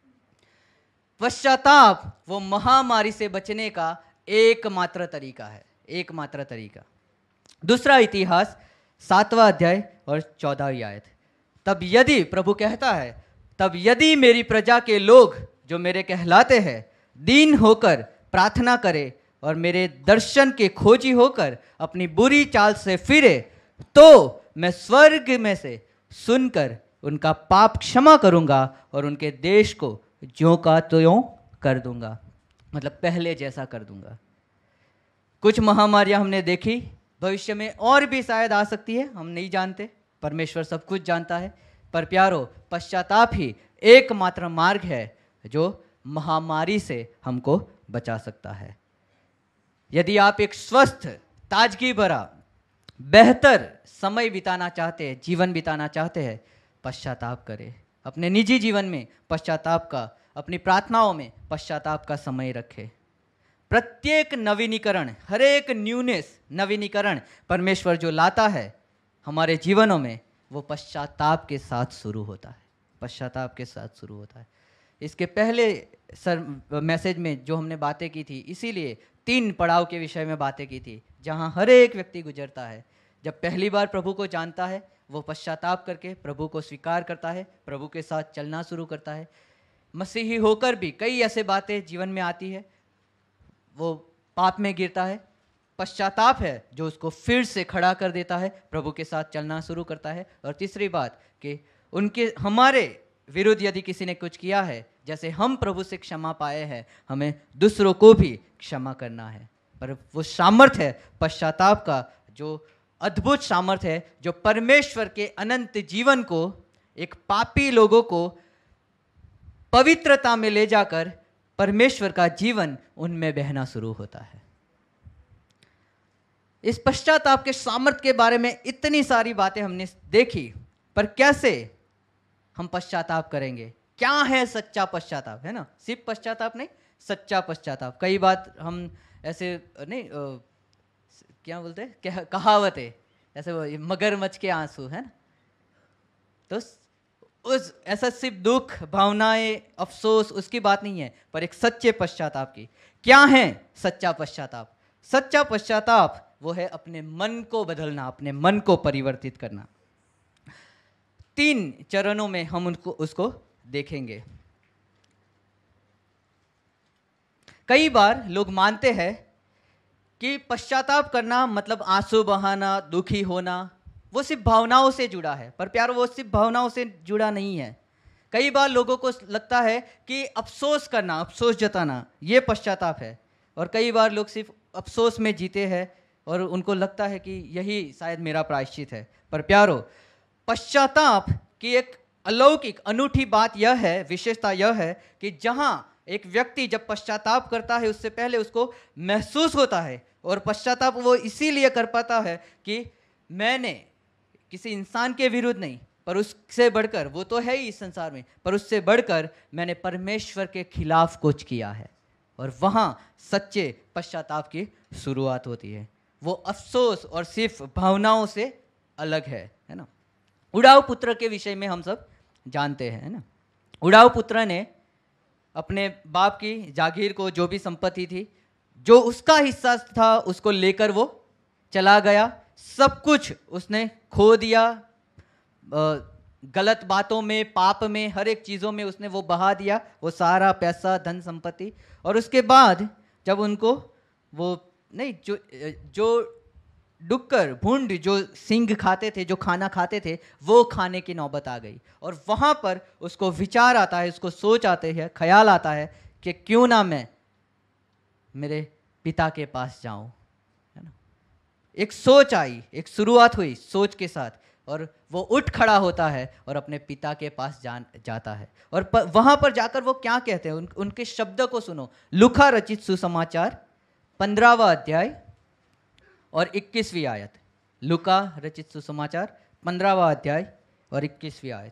पश्चाताप वो महामारी से बचने का एकमात्र तरीका है, एकमात्र तरीका। दूसरा इतिहास सातवां अध्याय और चौदहवीं आयत। तब यदि, प्रभु कहता है, तब यदि मेरी प्रजा के लोग जो मेरे कहलाते हैं दीन होकर प्रार्थना करे और मेरे दर्शन के खोजी होकर अपनी बुरी चाल से फिरे, तो मैं स्वर्ग में से सुनकर उनका पाप क्षमा करूंगा और उनके देश को ज्यों का त्यों कर दूंगा, मतलब पहले जैसा कर दूंगा। कुछ महामारियां हमने देखी, भविष्य में और भी शायद आ सकती है, हम नहीं जानते, परमेश्वर सब कुछ जानता है। पर प्यारो, पश्चाताप ही एकमात्र मार्ग है जो महामारी से हमको बचा सकता है। यदि आप एक स्वस्थ, ताजगी भरा, बेहतर समय बिताना चाहते हैं, जीवन बिताना चाहते हैं, पश्चाताप करें। अपने निजी जीवन में पश्चाताप का, अपनी प्रार्थनाओं में पश्चाताप का समय रखें। प्रत्येक नवीनीकरण, हर एक न्यूनेस, नवीनीकरण परमेश्वर जो लाता है हमारे जीवनों में, वो पश्चाताप के साथ शुरू होता है, पश्चाताप के साथ शुरू होता है। इसके पहले सर मैसेज में जो हमने बातें की थी, इसीलिए तीन पड़ाव के विषय में बातें की थी, जहाँ हर एक व्यक्ति गुजरता है। जब पहली बार प्रभु को जानता है, वो पश्चाताप करके प्रभु को स्वीकार करता है, प्रभु के साथ चलना शुरू करता है। मसीही होकर भी कई ऐसे बातें जीवन में आती है, वो पाप में गिरता है, पश्चाताप है जो उसको फिर से खड़ा कर देता है, प्रभु के साथ चलना शुरू करता है। और तीसरी बात कि उनके, हमारे विरुद्ध यदि किसी ने कुछ किया है, जैसे हम प्रभु से क्षमा पाए हैं, हमें दूसरों को भी क्षमा करना है। पर वो सामर्थ्य है पश्चाताप का, जो अद्भुत सामर्थ्य है, जो परमेश्वर के अनंत जीवन को, एक पापी लोगों को पवित्रता में ले जाकर परमेश्वर का जीवन उनमें बहना शुरू होता है। इस पश्चाताप के सामर्थ्य के बारे में इतनी सारी बातें हमने देखी, पर कैसे हम पश्चाताप करेंगे? क्या है सच्चा पश्चाताप, है ना? सिर्फ पश्चाताप नहीं, सच्चा पश्चाताप। कई बात हम ऐसे नहीं आ, क्या बोलते हैं, कहावत है ऐसे, वो मगरमच्छ के आंसू, है ना। तो उस ऐसा सिर्फ दुख, भावनाएं, अफसोस, उसकी बात नहीं है, पर एक सच्चे पश्चाताप की। क्या है सच्चा पश्चाताप? सच्चा पश्चाताप वो है अपने मन को बदलना, अपने मन को परिवर्तित करना। तीन चरणों में हम उनको उसको देखेंगे। कई बार लोग मानते हैं कि पश्चाताप करना मतलब आंसू बहाना, दुखी होना, वो सिर्फ भावनाओं से जुड़ा है। पर प्यार, वो सिर्फ भावनाओं से जुड़ा नहीं है। कई बार लोगों को लगता है कि अफसोस करना, अफसोस जताना, ये पश्चाताप है। और कई बार लोग सिर्फ अफसोस में जीते हैं और उनको लगता है कि यही शायद मेरा प्रायश्चित है। पर प्यारो, पश्चाताप की एक अलौकिक अनूठी बात यह है, विशेषता यह है कि जहाँ एक व्यक्ति जब पश्चाताप करता है, उससे पहले उसको महसूस होता है, और पश्चाताप वो इसीलिए कर पाता है कि मैंने किसी इंसान के विरुद्ध नहीं, पर उससे बढ़कर, वो तो है ही इस संसार में, पर उससे बढ़कर मैंने परमेश्वर के खिलाफ कुछ किया है। और वहाँ सच्चे पश्चाताप की शुरुआत होती है। वो अफसोस और सिर्फ भावनाओं से अलग है, है ना। उड़ाऊ पुत्र के विषय में हम सब जानते हैं, है ना। उड़ाऊ पुत्र ने अपने बाप की जागीर को, जो भी संपत्ति थी, जो उसका हिस्सा था, उसको लेकर वो चला गया। सब कुछ उसने खो दिया, गलत बातों में, पाप में, हर एक चीज़ों में उसने वो बहा दिया, वो सारा पैसा, धन संपत्ति। और उसके बाद जब उनको वो नहीं, जो जो डुक्कर, भूंड जो सिंह खाते थे, जो खाना खाते थे, वो खाने की नौबत आ गई। और वहाँ पर उसको विचार आता है, उसको सोच आते हैं, ख्याल आता है कि क्यों ना मैं मेरे पिता के पास जाऊं, है ना। एक सोच आई, एक शुरुआत हुई सोच के साथ, और वो उठ खड़ा होता है और अपने पिता के पास जान जाता है। और प, वहाँ पर जाकर वो क्या कहते हैं, उन, उनके शब्द को सुनो। लूका रचित सुसमाचार पंद्रहवां अध्याय और इक्कीसवीं आयत। लूका रचित सुसमाचार पंद्रहवां अध्याय और इक्कीसवीं आयत।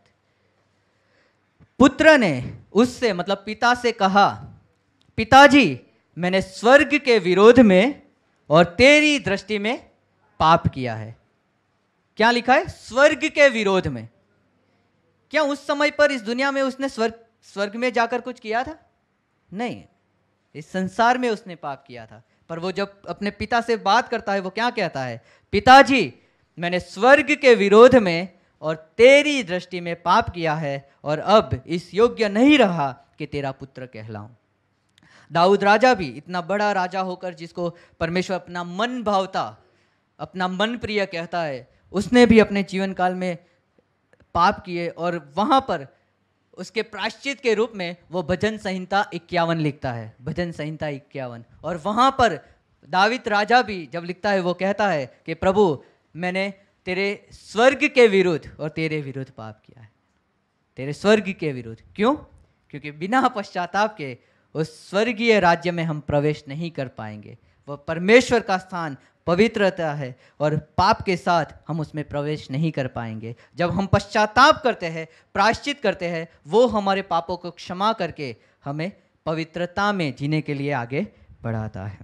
पुत्र ने उससे मतलब पिता से कहा, पिताजी मैंने स्वर्ग के विरोध में और तेरी दृष्टि में पाप किया है। क्या लिखा है? स्वर्ग के विरोध में। क्या उस समय पर इस दुनिया में उसने स्वर्ग स्वर्ग में जाकर कुछ किया था? नहीं, इस संसार में उसने पाप किया था। पर वो जब अपने पिता से बात करता है वो क्या कहता है? पिताजी मैंने स्वर्ग के विरोध में और तेरी दृष्टि में पाप किया है और अब इस योग्य नहीं रहा कि तेरा पुत्र कहलाऊं। दाऊद राजा भी इतना बड़ा राजा होकर जिसको परमेश्वर अपना मन भावता, अपना मन प्रिय कहता है, उसने भी अपने जीवन काल में पाप किए और वहाँ पर उसके प्रायश्चित के रूप में वो भजन संहिता इक्यावन लिखता है। भजन संहिता इक्यावन। और वहाँ पर दाऊद राजा भी जब लिखता है वो कहता है कि प्रभु मैंने तेरे स्वर्ग के विरुद्ध और तेरे विरुद्ध पाप किया है। तेरे स्वर्ग के विरुद्ध। क्यों? क्योंकि बिना पश्चाताप के उस स्वर्गीय राज्य में हम प्रवेश नहीं कर पाएंगे। वह परमेश्वर का स्थान पवित्रता है और पाप के साथ हम उसमें प्रवेश नहीं कर पाएंगे। जब हम पश्चाताप करते हैं, प्रायश्चित करते हैं, वो हमारे पापों को क्षमा करके हमें पवित्रता में जीने के लिए आगे बढ़ाता है।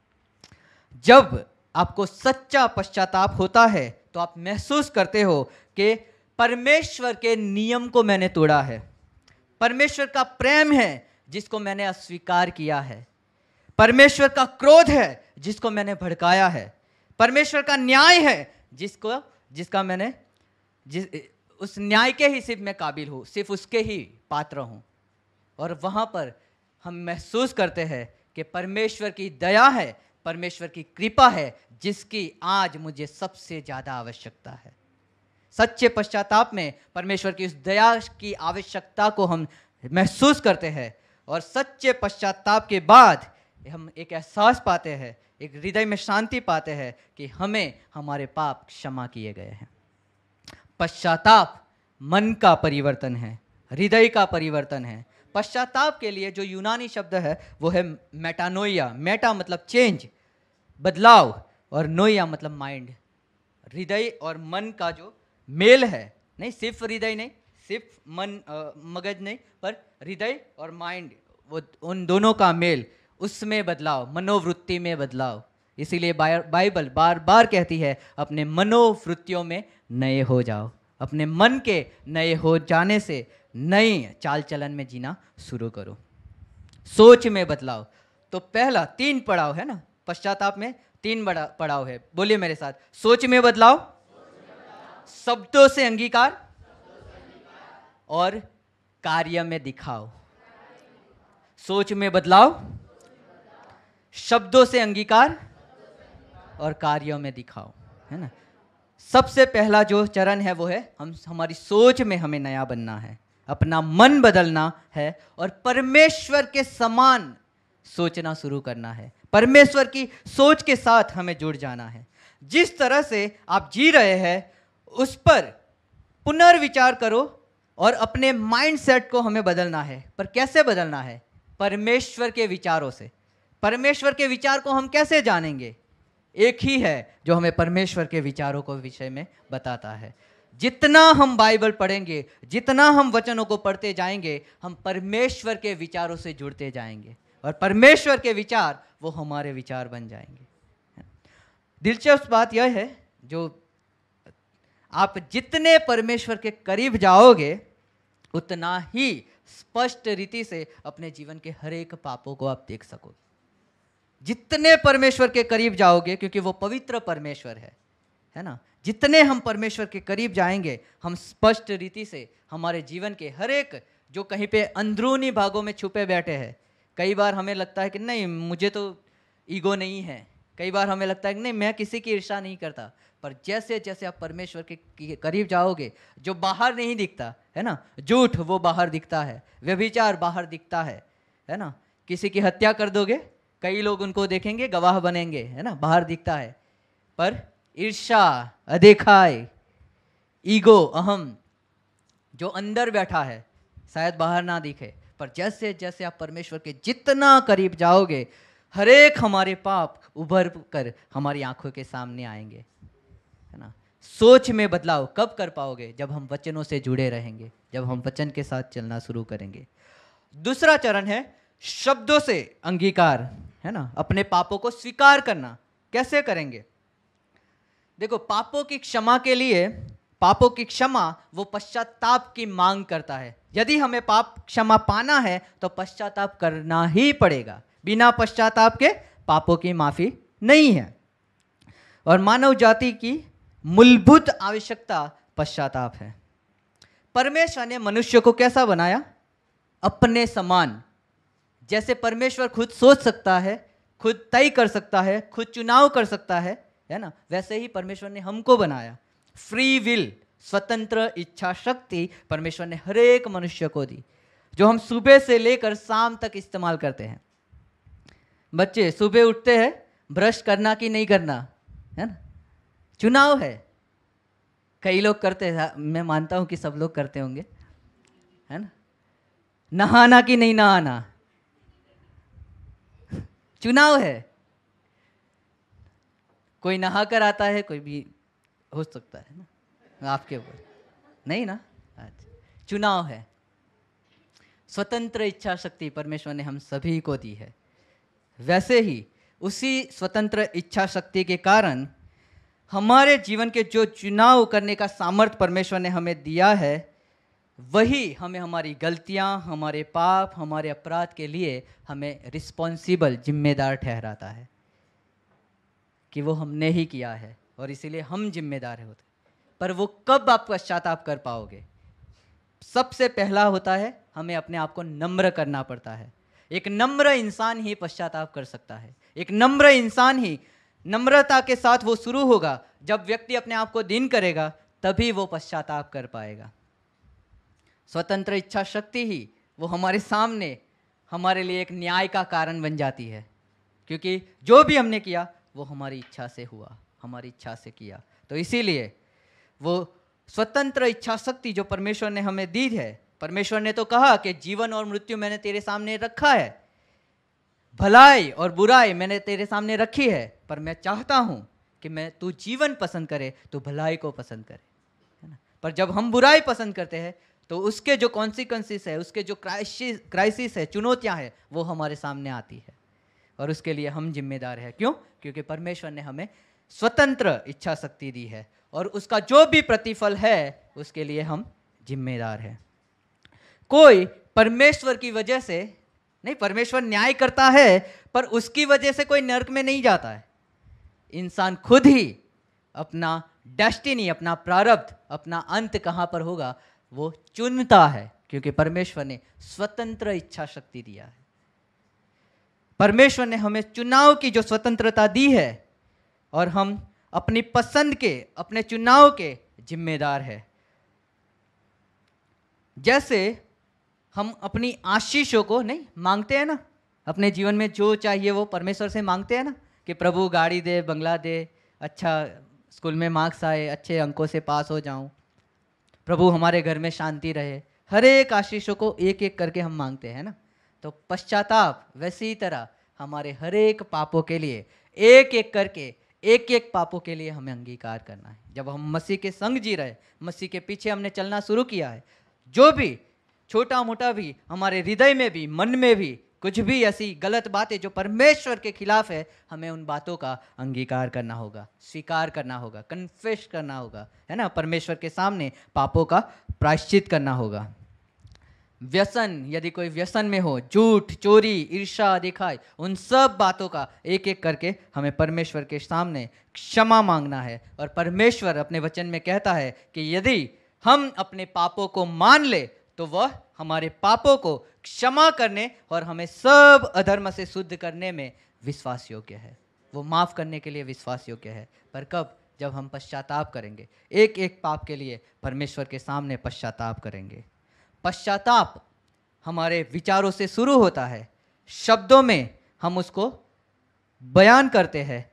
जब आपको सच्चा पश्चाताप होता है तो आप महसूस करते हो कि परमेश्वर के नियम को मैंने तोड़ा है, परमेश्वर का प्रेम है जिसको मैंने अस्वीकार किया है, परमेश्वर का क्रोध है जिसको मैंने भड़काया है, परमेश्वर का न्याय है जिसको जिसका मैंने जिस उस न्याय के ही सिर्फ मैं काबिल हूँ, सिर्फ उसके ही पात्र हूँ। और वहाँ पर हम महसूस करते हैं कि परमेश्वर की दया है, परमेश्वर की कृपा है जिसकी आज मुझे सबसे ज़्यादा आवश्यकता है। सच्चे पश्चाताप में परमेश्वर की उस दया की आवश्यकता को हम महसूस करते हैं और सच्चे पश्चाताप के बाद हम एक एहसास पाते हैं, एक हृदय में शांति पाते हैं कि हमें हमारे पाप क्षमा किए गए हैं। पश्चाताप मन का परिवर्तन है, हृदय का परिवर्तन है। पश्चाताप के लिए जो यूनानी शब्द है वो है मेटानोइया। मेटा मतलब चेंज, बदलाव, और नोइया मतलब माइंड। हृदय और मन का जो मेल है, नहीं सिर्फ हृदय नहीं, सिर्फ मन आ, मगज नहीं, पर हृदय और माइंड, वो उन दोनों का मेल, उसमें बदलाव, मनोवृत्ति में बदलाव। इसीलिए बाइबल बार बार कहती है अपने मनोवृत्तियों में नए हो जाओ। अपने मन के नए हो जाने से नई चाल चलन में जीना शुरू करो। सोच में बदलाव। तो पहला तीन पड़ाव है ना, पश्चाताप में तीन बड़ा पड़ाव है। बोलिए मेरे साथ, सोच में बदलाव, शब्दों से अंगीकार और कार्य में दिखाओ। सोच में बदलाव, शब्दों से अंगीकार और कार्यों में दिखाओ, है ना। सबसे पहला जो चरण है वो है हम हमारी सोच में हमें नया बनना है, अपना मन बदलना है और परमेश्वर के समान सोचना शुरू करना है। परमेश्वर की सोच के साथ हमें जुड़ जाना है। जिस तरह से आप जी रहे हैं उस पर पुनर्विचार करो और अपने माइंडसेट को हमें बदलना है। पर कैसे बदलना है? परमेश्वर के विचारों से। परमेश्वर के विचार को हम कैसे जानेंगे? एक ही है जो हमें परमेश्वर के विचारों को विषय में बताता है। जितना हम बाइबल पढ़ेंगे, जितना हम वचनों को पढ़ते जाएंगे, हम परमेश्वर के विचारों से जुड़ते जाएंगे और परमेश्वर के विचार वो हमारे विचार बन जाएंगे। दिलचस्प बात यह है, जो आप जितने परमेश्वर के करीब जाओगे उतना ही स्पष्ट रीति से अपने जीवन के हर एक पापों को आप देख सकोगे। जितने परमेश्वर के करीब जाओगे, क्योंकि वो पवित्र परमेश्वर है, है ना। जितने हम परमेश्वर के करीब जाएंगे, हम स्पष्ट रीति से हमारे जीवन के हर एक जो कहीं पे अंदरूनी भागों में छुपे बैठे हैं। कई बार हमें लगता है कि नहीं, मुझे तो ईगो नहीं है। कई बार हमें लगता है कि नहीं, मैं किसी की ईर्ष्या नहीं करता। पर जैसे जैसे आप परमेश्वर के करीब जाओगे, जो बाहर नहीं दिखता है ना, झूठ वो बाहर दिखता है, व्यभिचार बाहर दिखता है, है ना। किसी की हत्या कर दोगे, कई लोग उनको देखेंगे, गवाह बनेंगे, है ना, बाहर दिखता है। पर ईर्ष्या, अदेखाई, ईगो, अहम जो अंदर बैठा है, शायद बाहर ना दिखे, पर जैसे जैसे आप परमेश्वर के जितना करीब जाओगे, हर एक हमारे पाप उभर कर हमारी आंखों के सामने आएंगे, है ना। सोच में बदलाव कब कर पाओगे? जब हम वचनों से जुड़े रहेंगे, जब हम वचन के साथ चलना शुरू करेंगे। दूसरा चरण है शब्दों से अंगीकार, है ना, अपने पापों को स्वीकार करना। कैसे करेंगे? देखो, पापों की क्षमा के लिए, पापों की क्षमा वो पश्चाताप की मांग करता है। यदि हमें पाप क्षमा पाना है तो पश्चाताप करना ही पड़ेगा। बिना पश्चाताप के पापों की माफी नहीं है। और मानव जाति की मूलभूत आवश्यकता पश्चाताप है। परमेश्वर ने मनुष्य को कैसा बनाया? अपने समान। जैसे परमेश्वर खुद सोच सकता है, खुद तय कर सकता है, खुद चुनाव कर सकता है, है ना, वैसे ही परमेश्वर ने हमको बनाया। फ्री विल, स्वतंत्र इच्छा शक्ति परमेश्वर ने हर एक मनुष्य को दी, जो हम सुबह से लेकर शाम तक इस्तेमाल करते हैं। बच्चे सुबह उठते हैं, ब्रश करना कि नहीं करना, है ना, चुनाव है। कई लोग करते हैं, मैं मानता हूं कि सब लोग करते होंगे, है ना। नहाना कि नहीं नहाना, चुनाव है। कोई नहा कर आता है, कोई भी हो सकता है ना, आपके ऊपर नहीं ना। अच्छा, चुनाव है। स्वतंत्र इच्छा शक्ति परमेश्वर ने हम सभी को दी है। वैसे ही उसी स्वतंत्र इच्छा शक्ति के कारण हमारे जीवन के जो चुनाव करने का सामर्थ्य परमेश्वर ने हमें दिया है, वही हमें हमारी गलतियां, हमारे पाप, हमारे अपराध के लिए हमें रिस्पॉन्सिबल, जिम्मेदार ठहराता है कि वो हमने ही किया है और इसीलिए हम जिम्मेदार होते। पर वो कब आप पश्चाताप कर पाओगे? सबसे पहला होता है हमें अपने आप को नम्र करना पड़ता है। एक नम्र इंसान ही पश्चाताप कर सकता है। एक नम्र इंसान ही, नम्रता के साथ वो शुरू होगा। जब व्यक्ति अपने आप को दीन करेगा तभी वो पश्चाताप कर पाएगा। स्वतंत्र इच्छा शक्ति ही वो हमारे सामने हमारे लिए एक न्याय का कारण बन जाती है, क्योंकि जो भी हमने किया वो हमारी इच्छा से हुआ, हमारी इच्छा से किया। तो इसीलिए वो स्वतंत्र इच्छा शक्ति जो परमेश्वर ने हमें दी है, परमेश्वर ने तो कहा कि जीवन और मृत्यु मैंने तेरे सामने रखा है, भलाई और बुराई मैंने तेरे सामने रखी है, पर मैं चाहता हूं कि मैं तू जीवन पसंद करे, तू भलाई को पसंद करे, है ना। पर जब हम बुराई पसंद करते हैं तो उसके जो कॉन्सिक्वेंसेस है, उसके जो क्राइसिस क्राइसिस है, चुनौतियां हैं, वो हमारे सामने आती है और उसके लिए हम जिम्मेदार हैं। क्यों? क्योंकि परमेश्वर ने हमें स्वतंत्र इच्छा शक्ति दी है और उसका जो भी प्रतिफल है उसके लिए हम जिम्मेदार हैं। कोई परमेश्वर की वजह से नहीं, परमेश्वर न्याय करता है पर उसकी वजह से कोई नरक में नहीं जाता है। इंसान खुद ही अपना डेस्टिनी, अपना प्रारब्ध, अपना अंत कहां पर होगा वो चुनता है, क्योंकि परमेश्वर ने स्वतंत्र इच्छा शक्ति दिया है। परमेश्वर ने हमें चुनाव की जो स्वतंत्रता दी है और हम अपनी पसंद के, अपने चुनाव के जिम्मेदार है। जैसे हम अपनी आशीषों को नहीं मांगते हैं ना, अपने जीवन में जो चाहिए वो परमेश्वर से मांगते हैं ना, कि प्रभु गाड़ी दे, बंगला दे, अच्छा स्कूल में मार्क्स आए, अच्छे अंकों से पास हो जाऊं, प्रभु हमारे घर में शांति रहे। हर एक आशीषों को एक एक करके हम मांगते हैं ना। तो पश्चाताप वैसी ही तरह हमारे हर एक पापों के लिए एक एक करके, एक एक पापों के लिए हमें अंगीकार करना है। जब हम मसीह के संग जी रहे, मसीह के पीछे हमने चलना शुरू किया है, जो भी छोटा मोटा भी हमारे हृदय में भी, मन में भी कुछ भी ऐसी गलत बातें जो परमेश्वर के खिलाफ है, हमें उन बातों का अंगीकार करना होगा, स्वीकार करना होगा, कन्फेस करना होगा, है ना। परमेश्वर के सामने पापों का प्रायश्चित करना होगा। व्यसन, यदि कोई व्यसन में हो, झूठ, चोरी, ईर्ष्या दिखाई, उन सब बातों का एक एक करके हमें परमेश्वर के सामने क्षमा मांगना है। और परमेश्वर अपने वचन में कहता है कि यदि हम अपने पापों को मान ले तो वह हमारे पापों को क्षमा करने और हमें सब अधर्म से शुद्ध करने में विश्वास योग्य है। वो माफ करने के लिए विश्वास योग्य है। पर कब? जब हम पश्चाताप करेंगे, एक एक पाप के लिए परमेश्वर के सामने पश्चाताप करेंगे। पश्चाताप हमारे विचारों से शुरू होता है, शब्दों में हम उसको बयान करते हैं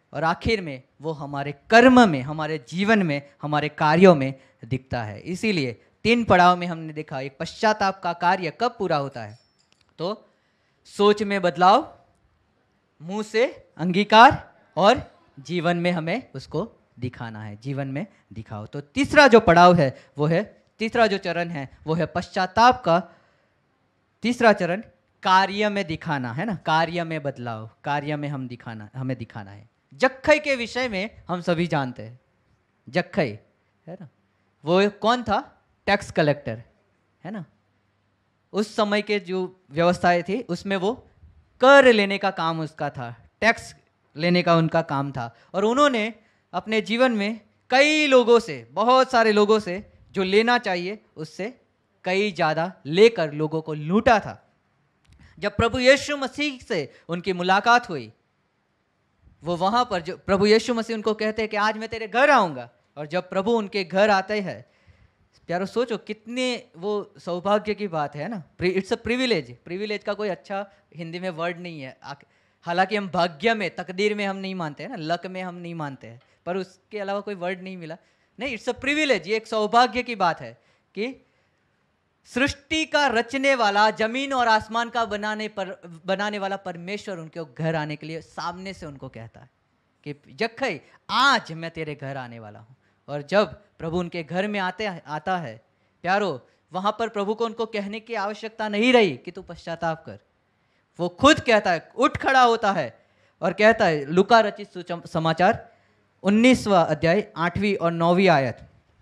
और आखिर में वो हमारे कर्म में, हमारे जीवन में, हमारे कार्यों में दिखता है। इसीलिए तीन पड़ाव में हमने देखा, एक पश्चाताप का कार्य कब पूरा होता है, तो सोच में बदलाव, मुंह से अंगीकार और जीवन में हमें उसको दिखाना है, जीवन में दिखाओ। तो तीसरा जो पड़ाव है वो है, तीसरा जो चरण है वो है पश्चाताप का तीसरा चरण, कार्य में दिखाना, है ना, कार्य में बदलाव, कार्य में हम दिखाना, हमें दिखाना है। जक्खई के विषय में हम सभी जानते हैं, जक्खई, है ना, वो कौन था, टैक्स कलेक्टर, है ना। उस समय के जो व्यवस्थाएं थी उसमें वो कर लेने का काम उसका था, टैक्स लेने का उनका काम था। और उन्होंने अपने जीवन में कई लोगों से, बहुत सारे लोगों से जो लेना चाहिए उससे कई ज़्यादा लेकर लोगों को लूटा था। जब प्रभु यीशु मसीह से उनकी मुलाकात हुई, वो वहाँ पर जो प्रभु यीशु मसीह उनको कहते हैं कि आज मैं तेरे घर आऊँगा, और जब प्रभु उनके घर आते हैं, प्यारो सोचो कितने वो सौभाग्य की बात है ना, इट्स अ प्रिविलेज। प्रिविलेज का कोई अच्छा हिंदी में वर्ड नहीं है, हालांकि हम भाग्य में, तकदीर में हम नहीं मानते हैं ना, लक में हम नहीं मानते हैं, पर उसके अलावा कोई वर्ड नहीं मिला। नहीं, इट्स अ प्रिविलेज, ये एक सौभाग्य की बात है कि सृष्टि का रचने वाला, जमीन और आसमान का बनाने पर बनाने वाला परमेश्वर उनके घर आने के लिए सामने से उनको कहता है कि जक्खई आज मैं तेरे घर आने वाला हूँ। और जब प्रभु उनके घर में आते आता है, प्यारो, वहाँ पर प्रभु को उनको कहने की आवश्यकता नहीं रही कि तू पश्चाताप कर। वो खुद कहता है, उठ खड़ा होता है और कहता है, लूका रचित सुसमाचार उन्नीसवां अध्याय आठवीं और नौवीं आयत,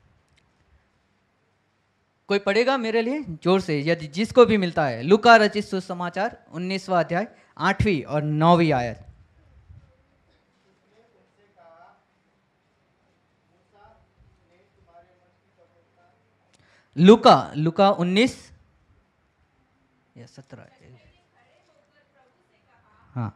कोई पढ़ेगा मेरे लिए जोर से, यदि जिसको भी मिलता है। लूका रचित सुसमाचार उन्नीसवां अध्याय आठवीं और नौवीं आयत। लूका लूका उन्नीस या सत्रह, हाँ,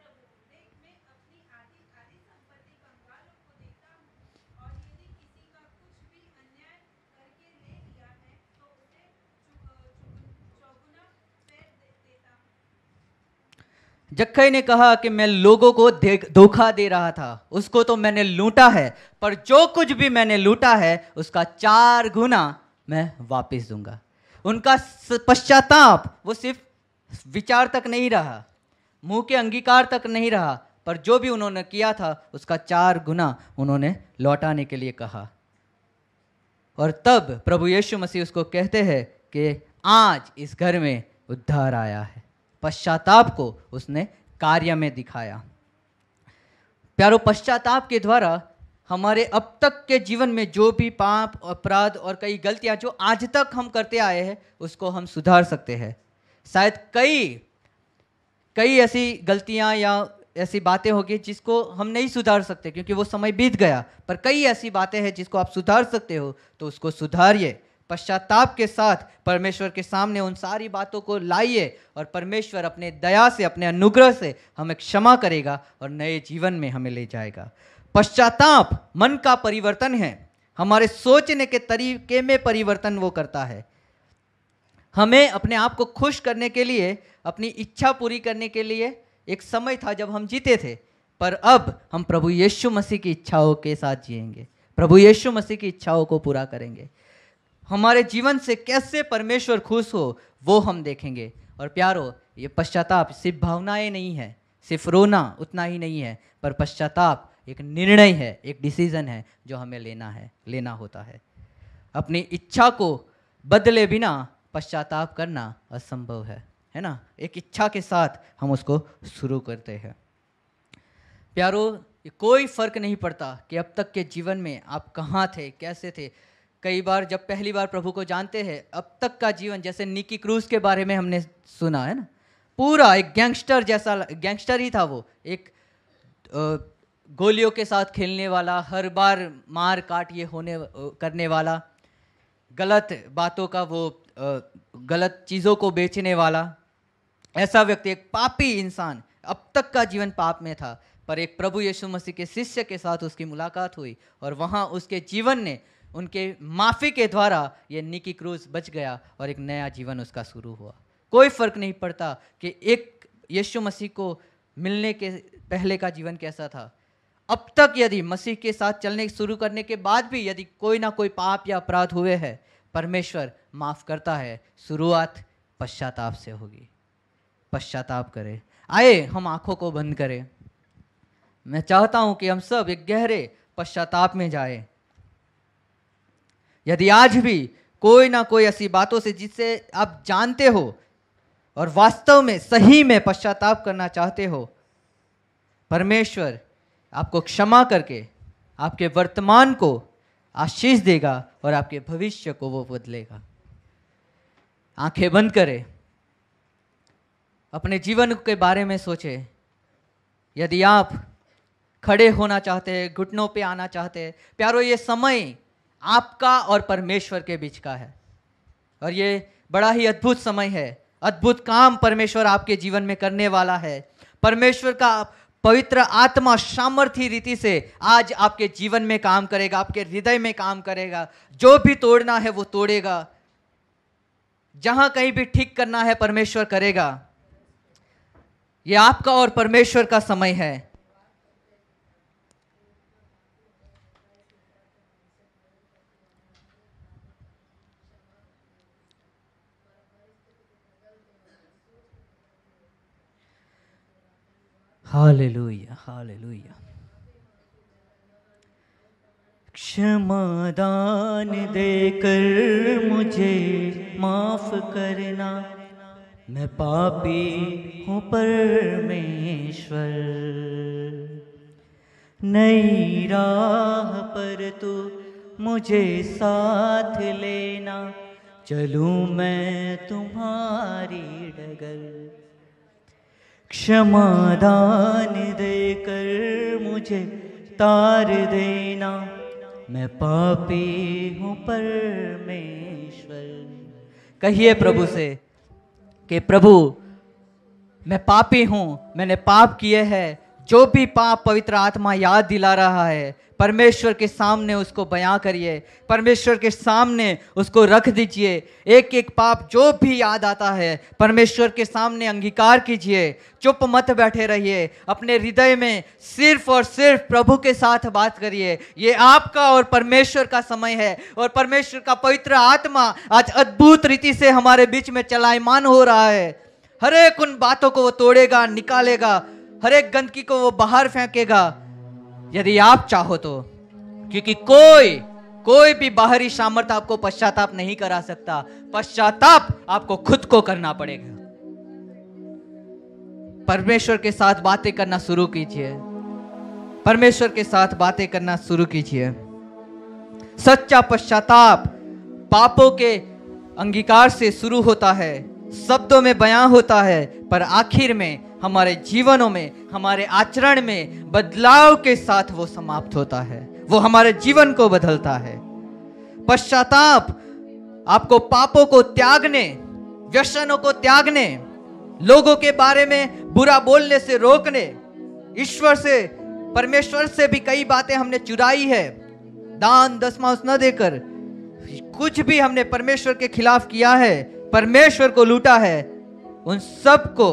जक्खई ने कहा कि मैं लोगों को धोखा दे रहा था, उसको तो मैंने लूटा है, पर जो कुछ भी मैंने लूटा है उसका चार गुना मैं वापस दूंगा। उनका पश्चाताप वो सिर्फ विचार तक नहीं रहा, मुंह के अंगीकार तक नहीं रहा, पर जो भी उन्होंने किया था उसका चार गुना उन्होंने लौटाने के लिए कहा। और तब प्रभु यीशु मसीह उसको कहते हैं कि आज इस घर में उद्धार आया है। पश्चाताप को उसने कार्य में दिखाया। प्यारो, पश्चाताप के द्वारा हमारे अब तक के जीवन में जो भी पाप, अपराध और कई गलतियां जो आज तक हम करते आए हैं उसको हम सुधार सकते हैं। शायद कई कई ऐसी गलतियां या ऐसी बातें होगी जिसको हम नहीं सुधार सकते क्योंकि वो समय बीत गया, पर कई ऐसी बातें हैं जिसको आप सुधार सकते हो, तो उसको सुधारिए। पश्चाताप के साथ परमेश्वर के सामने उन सारी बातों को लाइए और परमेश्वर अपने दया से, अपने अनुग्रह से हमें क्षमा करेगा और नए जीवन में हमें ले जाएगा। पश्चाताप मन का परिवर्तन है, हमारे सोचने के तरीके में परिवर्तन वो करता है। हमें अपने आप को खुश करने के लिए, अपनी इच्छा पूरी करने के लिए एक समय था जब हम जीते थे, पर अब हम प्रभु यीशु मसीह की इच्छाओं के साथ जिएंगे, प्रभु यीशु मसीह की इच्छाओं को पूरा करेंगे। हमारे जीवन से कैसे परमेश्वर खुश हो वो हम देखेंगे। और प्यारो, ये पश्चाताप सिर्फ भावनाएं नहीं है, सिर्फ रोना उतना ही नहीं है, पर पश्चाताप एक निर्णय है, एक डिसीजन है जो हमें लेना है, लेना होता है। अपनी इच्छा को बदले बिना पश्चाताप करना असंभव है, है ना। एक इच्छा के साथ हम उसको शुरू करते हैं। प्यारो, कोई फर्क नहीं पड़ता कि अब तक के जीवन में आप कहाँ थे, कैसे थे। कई बार जब पहली बार प्रभु को जानते हैं, अब तक का जीवन, जैसे निकी क्रूज के बारे में हमने सुना है ना, पूरा एक गैंगस्टर जैसा, गैंगस्टर ही था वो, एक गोलियों के साथ खेलने वाला, हर बार मार काट ये होने करने वाला, गलत बातों का वो, गलत चीज़ों को बेचने वाला, ऐसा व्यक्ति, एक पापी इंसान, अब तक का जीवन पाप में था। पर एक प्रभु यीशु मसीह के शिष्य के साथ उसकी मुलाकात हुई और वहाँ उसके जीवन ने, उनके माफ़ी के द्वारा ये निकी क्रूज बच गया और एक नया जीवन उसका शुरू हुआ। कोई फर्क नहीं पड़ता कि एक यीशु मसीह को मिलने के पहले का जीवन कैसा था, अब तक यदि मसीह के साथ चलने शुरू करने के बाद भी यदि कोई ना कोई पाप या अपराध हुए हैं, परमेश्वर माफ करता है। शुरुआत पश्चाताप से होगी। पश्चाताप करें। आए हम आंखों को बंद करें। मैं चाहता हूं कि हम सब एक गहरे पश्चाताप में जाएं। यदि आज भी कोई ना कोई ऐसी बातों से जिससे आप जानते हो और वास्तव में सही में पश्चाताप करना चाहते हो, परमेश्वर आपको क्षमा करके आपके वर्तमान को आशीष देगा और आपके भविष्य को वो बदलेगा। आंखें बंद करें, अपने जीवन के बारे में सोचें। यदि आप खड़े होना चाहते हैं, घुटनों पे आना चाहते हैं, प्यारो ये समय आपका और परमेश्वर के बीच का है और ये बड़ा ही अद्भुत समय है। अद्भुत काम परमेश्वर आपके जीवन में करने वाला है। परमेश्वर का पवित्र आत्मा सामर्थी रीति से आज आपके जीवन में काम करेगा, आपके हृदय में काम करेगा। जो भी तोड़ना है वो तोड़ेगा, जहां कहीं भी ठीक करना है परमेश्वर करेगा। ये आपका और परमेश्वर का समय है। Hallelujah, hallelujah. क्षमादान देकर मुझे माफ करना, मैं पापी हूँ परमेश्वर। नई राह पर तू मुझे साथ लेना, चलूँ मैं तुम्हारी डगर। क्षमादान देकर मुझे तार देना, मैं पापी हूँ परमेश्वर। कहिए प्रभु से कि प्रभु मैं पापी हूँ, मैंने पाप किए हैं। जो भी पाप पवित्र आत्मा याद दिला रहा है, परमेश्वर के सामने उसको बयां करिए, परमेश्वर के सामने उसको रख दीजिए। एक एक पाप जो भी याद आता है परमेश्वर के सामने अंगीकार कीजिए। चुप मत बैठे रहिए, अपने हृदय में सिर्फ और सिर्फ प्रभु के साथ बात करिए। ये आपका और परमेश्वर का समय है और परमेश्वर का पवित्र आत्मा आज अद्भुत रीति से हमारे बीच में चलायमान हो रहा है। हर एक उन बातों को वो तोड़ेगा, निकालेगा, हर एक गंदगी को वो बाहर फेंकेगा यदि आप चाहो तो, क्योंकि कोई कोई भी बाहरी सामर्थ्य आपको पश्चाताप नहीं करा सकता। पश्चाताप आपको खुद को करना पड़ेगा। परमेश्वर के साथ बातें करना शुरू कीजिए, परमेश्वर के साथ बातें करना शुरू कीजिए। सच्चा पश्चाताप पापों के अंगीकार से शुरू होता है, शब्दों में बयां होता है, पर आखिर में हमारे जीवनों में, हमारे आचरण में बदलाव के साथ वो समाप्त होता है। वो हमारे जीवन को बदलता है। पश्चाताप आपको पापों को त्यागने, व्यसनों को त्यागने, लोगों के बारे में बुरा बोलने से रोकने, ईश्वर से, परमेश्वर से भी कई बातें हमने चुराई है, दान दशमांश न देकर कुछ भी हमने परमेश्वर के खिलाफ किया है, परमेश्वर को लूटा है, उन सब को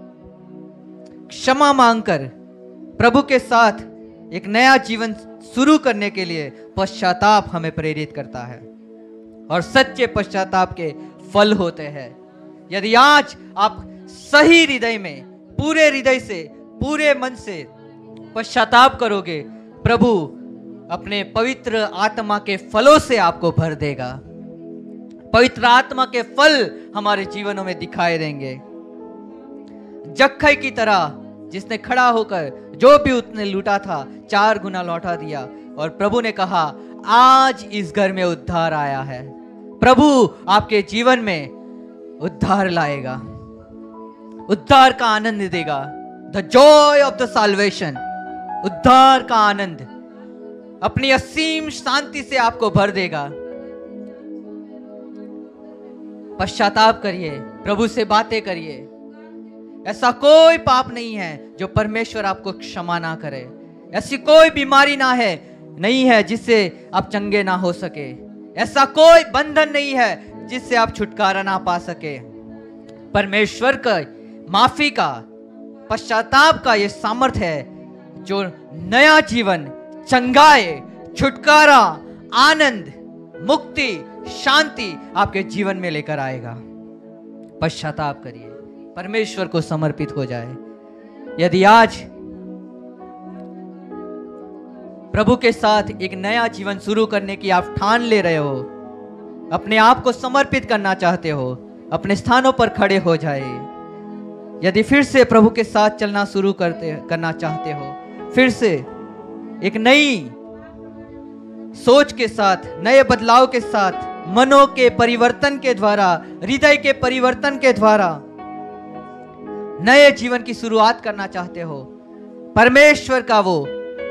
क्षमा मांगकर प्रभु के साथ एक नया जीवन शुरू करने के लिए पश्चाताप हमें प्रेरित करता है और सच्चे पश्चाताप के फल होते हैं। यदि आज आप सही हृदय में, पूरे हृदय से, पूरे मन से पश्चाताप करोगे, प्रभु अपने पवित्र आत्मा के फलों से आपको भर देगा। पवित्र आत्मा के फल हमारे जीवनों में दिखाई देंगे। जक्खई की तरह जिसने खड़ा होकर जो भी उसने लूटा था चार गुना लौटा दिया और प्रभु ने कहा आज इस घर में उद्धार आया है। प्रभु आपके जीवन में उद्धार लाएगा, उद्धार का आनंद देगा। The joy of the salvation, उद्धार का आनंद अपनी असीम शांति से आपको भर देगा। पश्चाताप करिए, प्रभु से बातें करिए। ऐसा कोई पाप नहीं है जो परमेश्वर आपको क्षमा ना करे। ऐसी कोई बीमारी ना है नहीं है जिससे आप चंगे ना हो सके। ऐसा कोई बंधन नहीं है जिससे आप छुटकारा ना पा सके। परमेश्वर का माफी का, पश्चाताप का ये सामर्थ्य है जो नया जीवन, चंगाई, छुटकारा, आनंद, मुक्ति, शांति आपके जीवन में लेकर आएगा। पश्चाताप करिए, परमेश्वर को समर्पित हो जाए। यदि आज प्रभु के साथ एक नया जीवन शुरू करने की आप ठान ले रहे हो, अपने आप को समर्पित करना चाहते हो, अपने स्थानों पर खड़े हो जाए। यदि फिर से प्रभु के साथ चलना शुरू करते करना चाहते हो, फिर से एक नई सोच के साथ, नए बदलाव के साथ, मनों के परिवर्तन के द्वारा, हृदय के परिवर्तन के द्वारा नए जीवन की शुरुआत करना चाहते हो, परमेश्वर का वो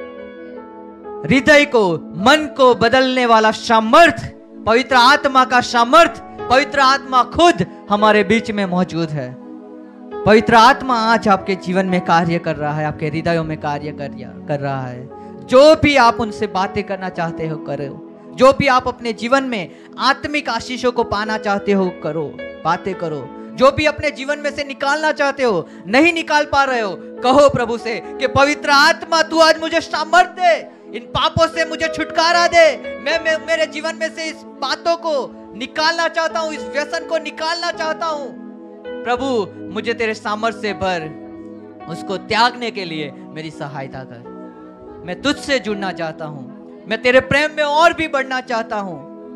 हृदय को, मन को बदलने वाला सामर्थ, पवित्र आत्मा का सामर्थ, पवित्र आत्मा खुद हमारे बीच में मौजूद है। पवित्र आत्मा आज आपके जीवन में कार्य कर रहा है, आपके हृदयों में कार्य कर, कर रहा है। जो भी आप उनसे बातें करना चाहते हो करो, जो भी आप अपने जीवन में आत्मिक आशीषों को पाना चाहते हो करो, बातें करो। जो भी अपने जीवन में से निकालना चाहते हो, नहीं निकाल पा रहे हो, कहो प्रभु से कि पवित्र आत्मा तू आज मुझे सामर्थ दे, इन पापों से मुझे छुटकारा दे। मैं, मैं मेरे जीवन में से इस बातों को निकालना चाहता हूं, इस व्यसन को निकालना चाहता हूं। प्रभु मुझे तेरे सामर्थ्य से भर, उसको त्यागने के लिए मेरी सहायता कर। मैं तुझसे जुड़ना चाहता हूं, मैं तेरे प्रेम में और भी बढ़ना चाहता हूं।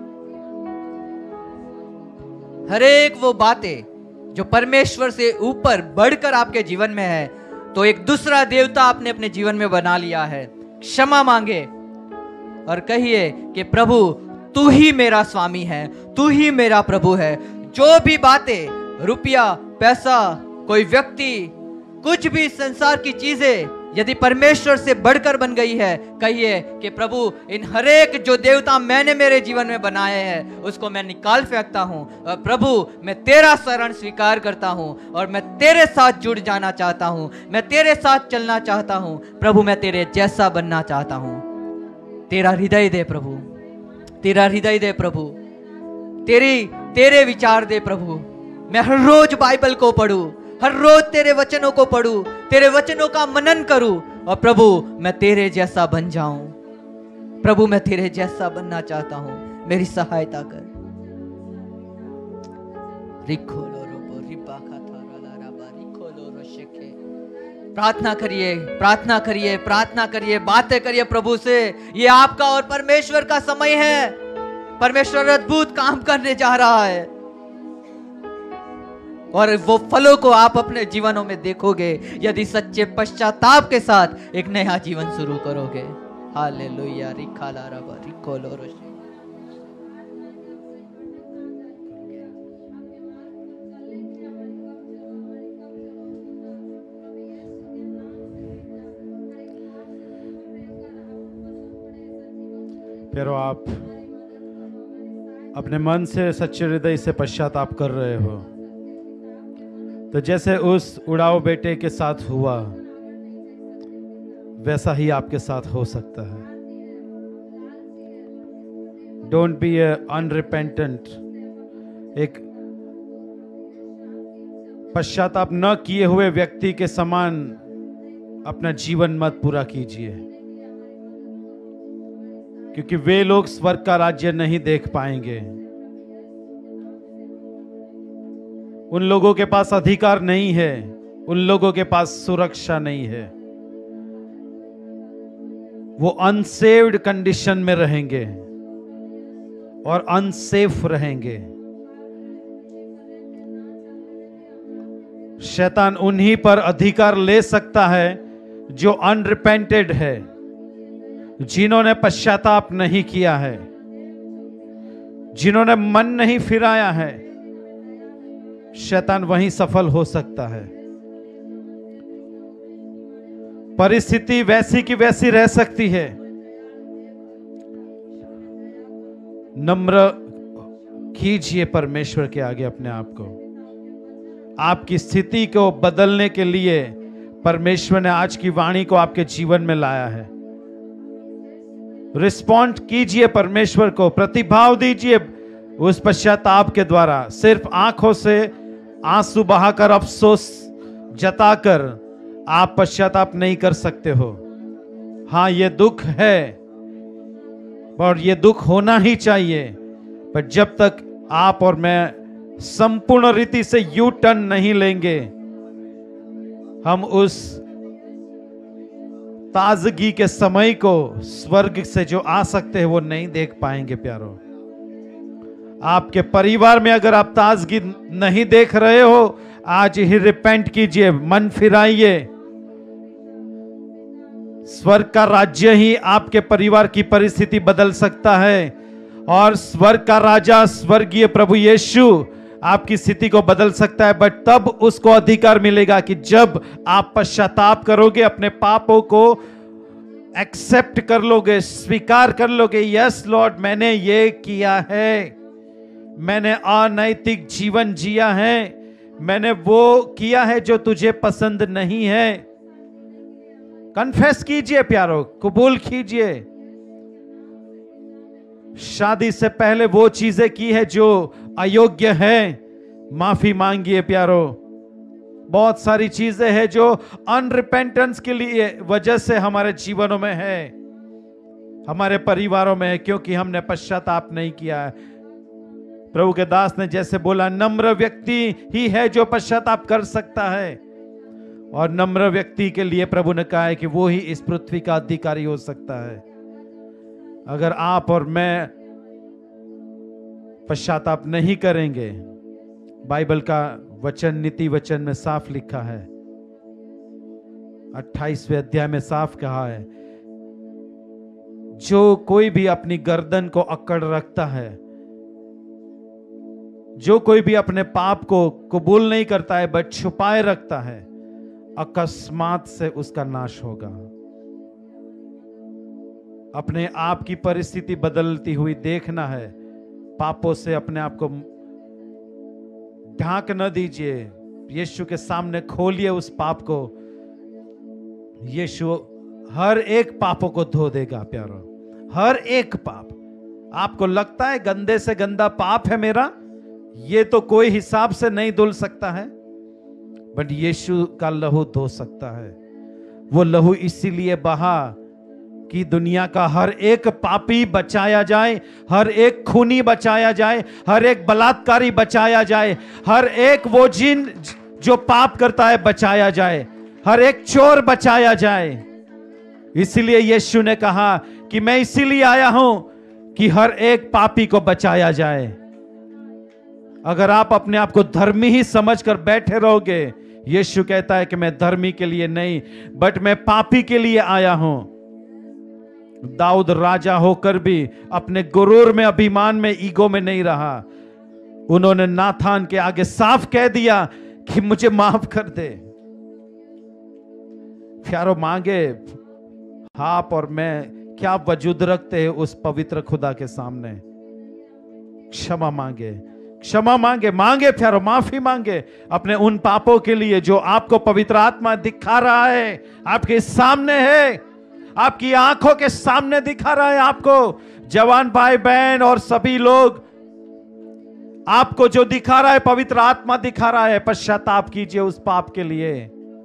हर एक वो बातें जो परमेश्वर से ऊपर बढ़कर आपके जीवन में है, तो एक दूसरा देवता आपने अपने जीवन में बना लिया है। क्षमा मांगे और कहिए कि प्रभु तू ही मेरा स्वामी है, तू ही मेरा प्रभु है। जो भी बातें, रुपया, पैसा, कोई व्यक्ति, कुछ भी संसार की चीजें यदि परमेश्वर से बढ़कर बन गई है, कहिए कि प्रभु इन हरेक जो देवता मैंने मेरे जीवन में बनाए हैं उसको मैं निकाल फेंकता हूं। और प्रभु मैं तेरा शरण स्वीकार करता हूं और मैं तेरे साथ जुड़ जाना चाहता हूं, मैं तेरे साथ चलना चाहता हूं। प्रभु मैं तेरे जैसा बनना चाहता हूं। तेरा हृदय दे प्रभु, तेरा हृदय दे प्रभु, तेरी तेरे विचार दे प्रभु। मैं हर रोज बाइबल को पढूं, हर रोज तेरे वचनों को पढूं, तेरे वचनों का मनन करूं और प्रभु मैं तेरे जैसा बन जाऊं। प्रभु मैं तेरे जैसा बनना चाहता हूं, मेरी सहायता कर। प्रार्थना करिए, प्रार्थना करिए, प्रार्थना करिए, बातें करिए प्रभु से। ये आपका और परमेश्वर का समय है। परमेश्वर अद्भुत काम करने जा रहा है और वो फलों को आप अपने जीवनों में देखोगे यदि सच्चे पश्चाताप के साथ एक नया जीवन शुरू करोगे। हालेलुया। रिखाला रबा रिकोलो रोशे। प्यारो, आप अपने मन से, सच्चे हृदय से पश्चाताप कर रहे हो, तो जैसे उस उड़ाऊ बेटे के साथ हुआ वैसा ही आपके साथ हो सकता है। Don't be a unrepentant. एक पश्चाताप न किए हुए व्यक्ति के समान अपना जीवन मत पूरा कीजिए, क्योंकि वे लोग स्वर्ग का राज्य नहीं देख पाएंगे। उन लोगों के पास अधिकार नहीं है, उन लोगों के पास सुरक्षा नहीं है। वो अनसेव्ड कंडीशन में रहेंगे और अनसेफ रहेंगे। शैतान उन्हीं पर अधिकार ले सकता है जो अनरिपेंटेड है, जिन्होंने पश्चाताप नहीं किया है, जिन्होंने मन नहीं फिराया है। शैतान वहीं सफल हो सकता है। परिस्थिति वैसी की वैसी रह सकती है। नम्र कीजिए परमेश्वर के आगे अपने आप को। आपकी स्थिति को बदलने के लिए परमेश्वर ने आज की वाणी को आपके जीवन में लाया है। रिस्पॉन्ड कीजिए परमेश्वर को, प्रतिभाव दीजिए उस पश्चाताप के द्वारा। सिर्फ आंखों से आंसू बहाकर, अफसोस जताकर आप पश्चाताप नहीं कर सकते हो। हाँ ये दुख है और ये दुख होना ही चाहिए, पर जब तक आप और मैं संपूर्ण रीति से यू टर्न नहीं लेंगे, हम उस ताजगी के समय को स्वर्ग से जो आ सकते हैं वो नहीं देख पाएंगे। प्यारो, आपके परिवार में अगर आप ताजगी नहीं देख रहे हो, आज ही रिपेंट कीजिए, मन फिराइए। स्वर्ग का राज्य ही आपके परिवार की परिस्थिति बदल सकता है, और स्वर्ग का राजा स्वर्गीय प्रभु यीशु आपकी स्थिति को बदल सकता है, बट तब उसको अधिकार मिलेगा कि जब आप पश्चाताप करोगे, अपने पापों को एक्सेप्ट कर लोगे, स्वीकार कर लोगे। यस लॉर्ड, मैंने ये किया है, मैंने अनैतिक जीवन जिया है, मैंने वो किया है जो तुझे पसंद नहीं है। कन्फेस कीजिए प्यारो, कबूल कीजिए। शादी से पहले वो चीजें की है जो अयोग्य है, माफी मांगिए प्यारो। बहुत सारी चीजें हैं जो अनरिपेंटेंस के लिए वजह से हमारे जीवनों में है, हमारे परिवारों में है, क्योंकि हमने पश्चाताप नहीं किया है। प्रभु के दास ने जैसे बोला, नम्र व्यक्ति ही है जो पश्चाताप कर सकता है, और नम्र व्यक्ति के लिए प्रभु ने कहा है कि वो ही इस पृथ्वी का अधिकारी हो सकता है। अगर आप और मैं पश्चाताप नहीं करेंगे, बाइबल का वचन, नीति वचन में साफ लिखा है, अट्ठाईसवें अध्याय में साफ कहा है, जो कोई भी अपनी गर्दन को अकड़ रखता है, जो कोई भी अपने पाप को कबूल नहीं करता है बट छुपाए रखता है, अकस्मात से उसका नाश होगा। अपने आप की परिस्थिति बदलती हुई देखना है, पापों से अपने आप को ढांक न दीजिए, यीशु के सामने खोलिए उस पाप को। यीशु हर एक पापों को धो देगा प्यारो, हर एक पाप। आपको लगता है गंदे से गंदा पाप है मेरा, ये तो कोई हिसाब से नहीं धुल सकता है, बट यीशु का लहू धो सकता है। वो लहू इसीलिए बहा कि दुनिया का हर एक पापी बचाया जाए, हर एक खूनी बचाया जाए, हर एक बलात्कारी बचाया जाए, हर एक वो जिन जो पाप करता है बचाया जाए, हर एक चोर बचाया जाए। इसीलिए यीशु ने कहा कि मैं इसीलिए आया हूं कि हर एक पापी को बचाया जाए। अगर आप अपने आप को धर्मी ही समझकर बैठे रहोगे, यीशु कहता है कि मैं धर्मी के लिए नहीं बट मैं पापी के लिए आया हूं। दाऊद राजा होकर भी अपने गुरूर में, अभिमान में, ईगो में नहीं रहा। उन्होंने नाथान के आगे साफ कह दिया कि मुझे माफ कर दे। प्यारो, मांगे आप और मैं क्या वजूद रखते हैं उस पवित्र खुदा के सामने। क्षमा मांगे, क्षमा मांगे, मांगे प्यारो, माफी मांगे अपने उन पापों के लिए जो आपको पवित्र आत्मा दिखा रहा है, आपके सामने है, आपकी आंखों के सामने दिखा रहा है। आपको जवान भाई बहन और सभी लोग, आपको जो दिखा रहा है पवित्र आत्मा दिखा रहा है। पश्चाताप कीजिए उस पाप के लिए।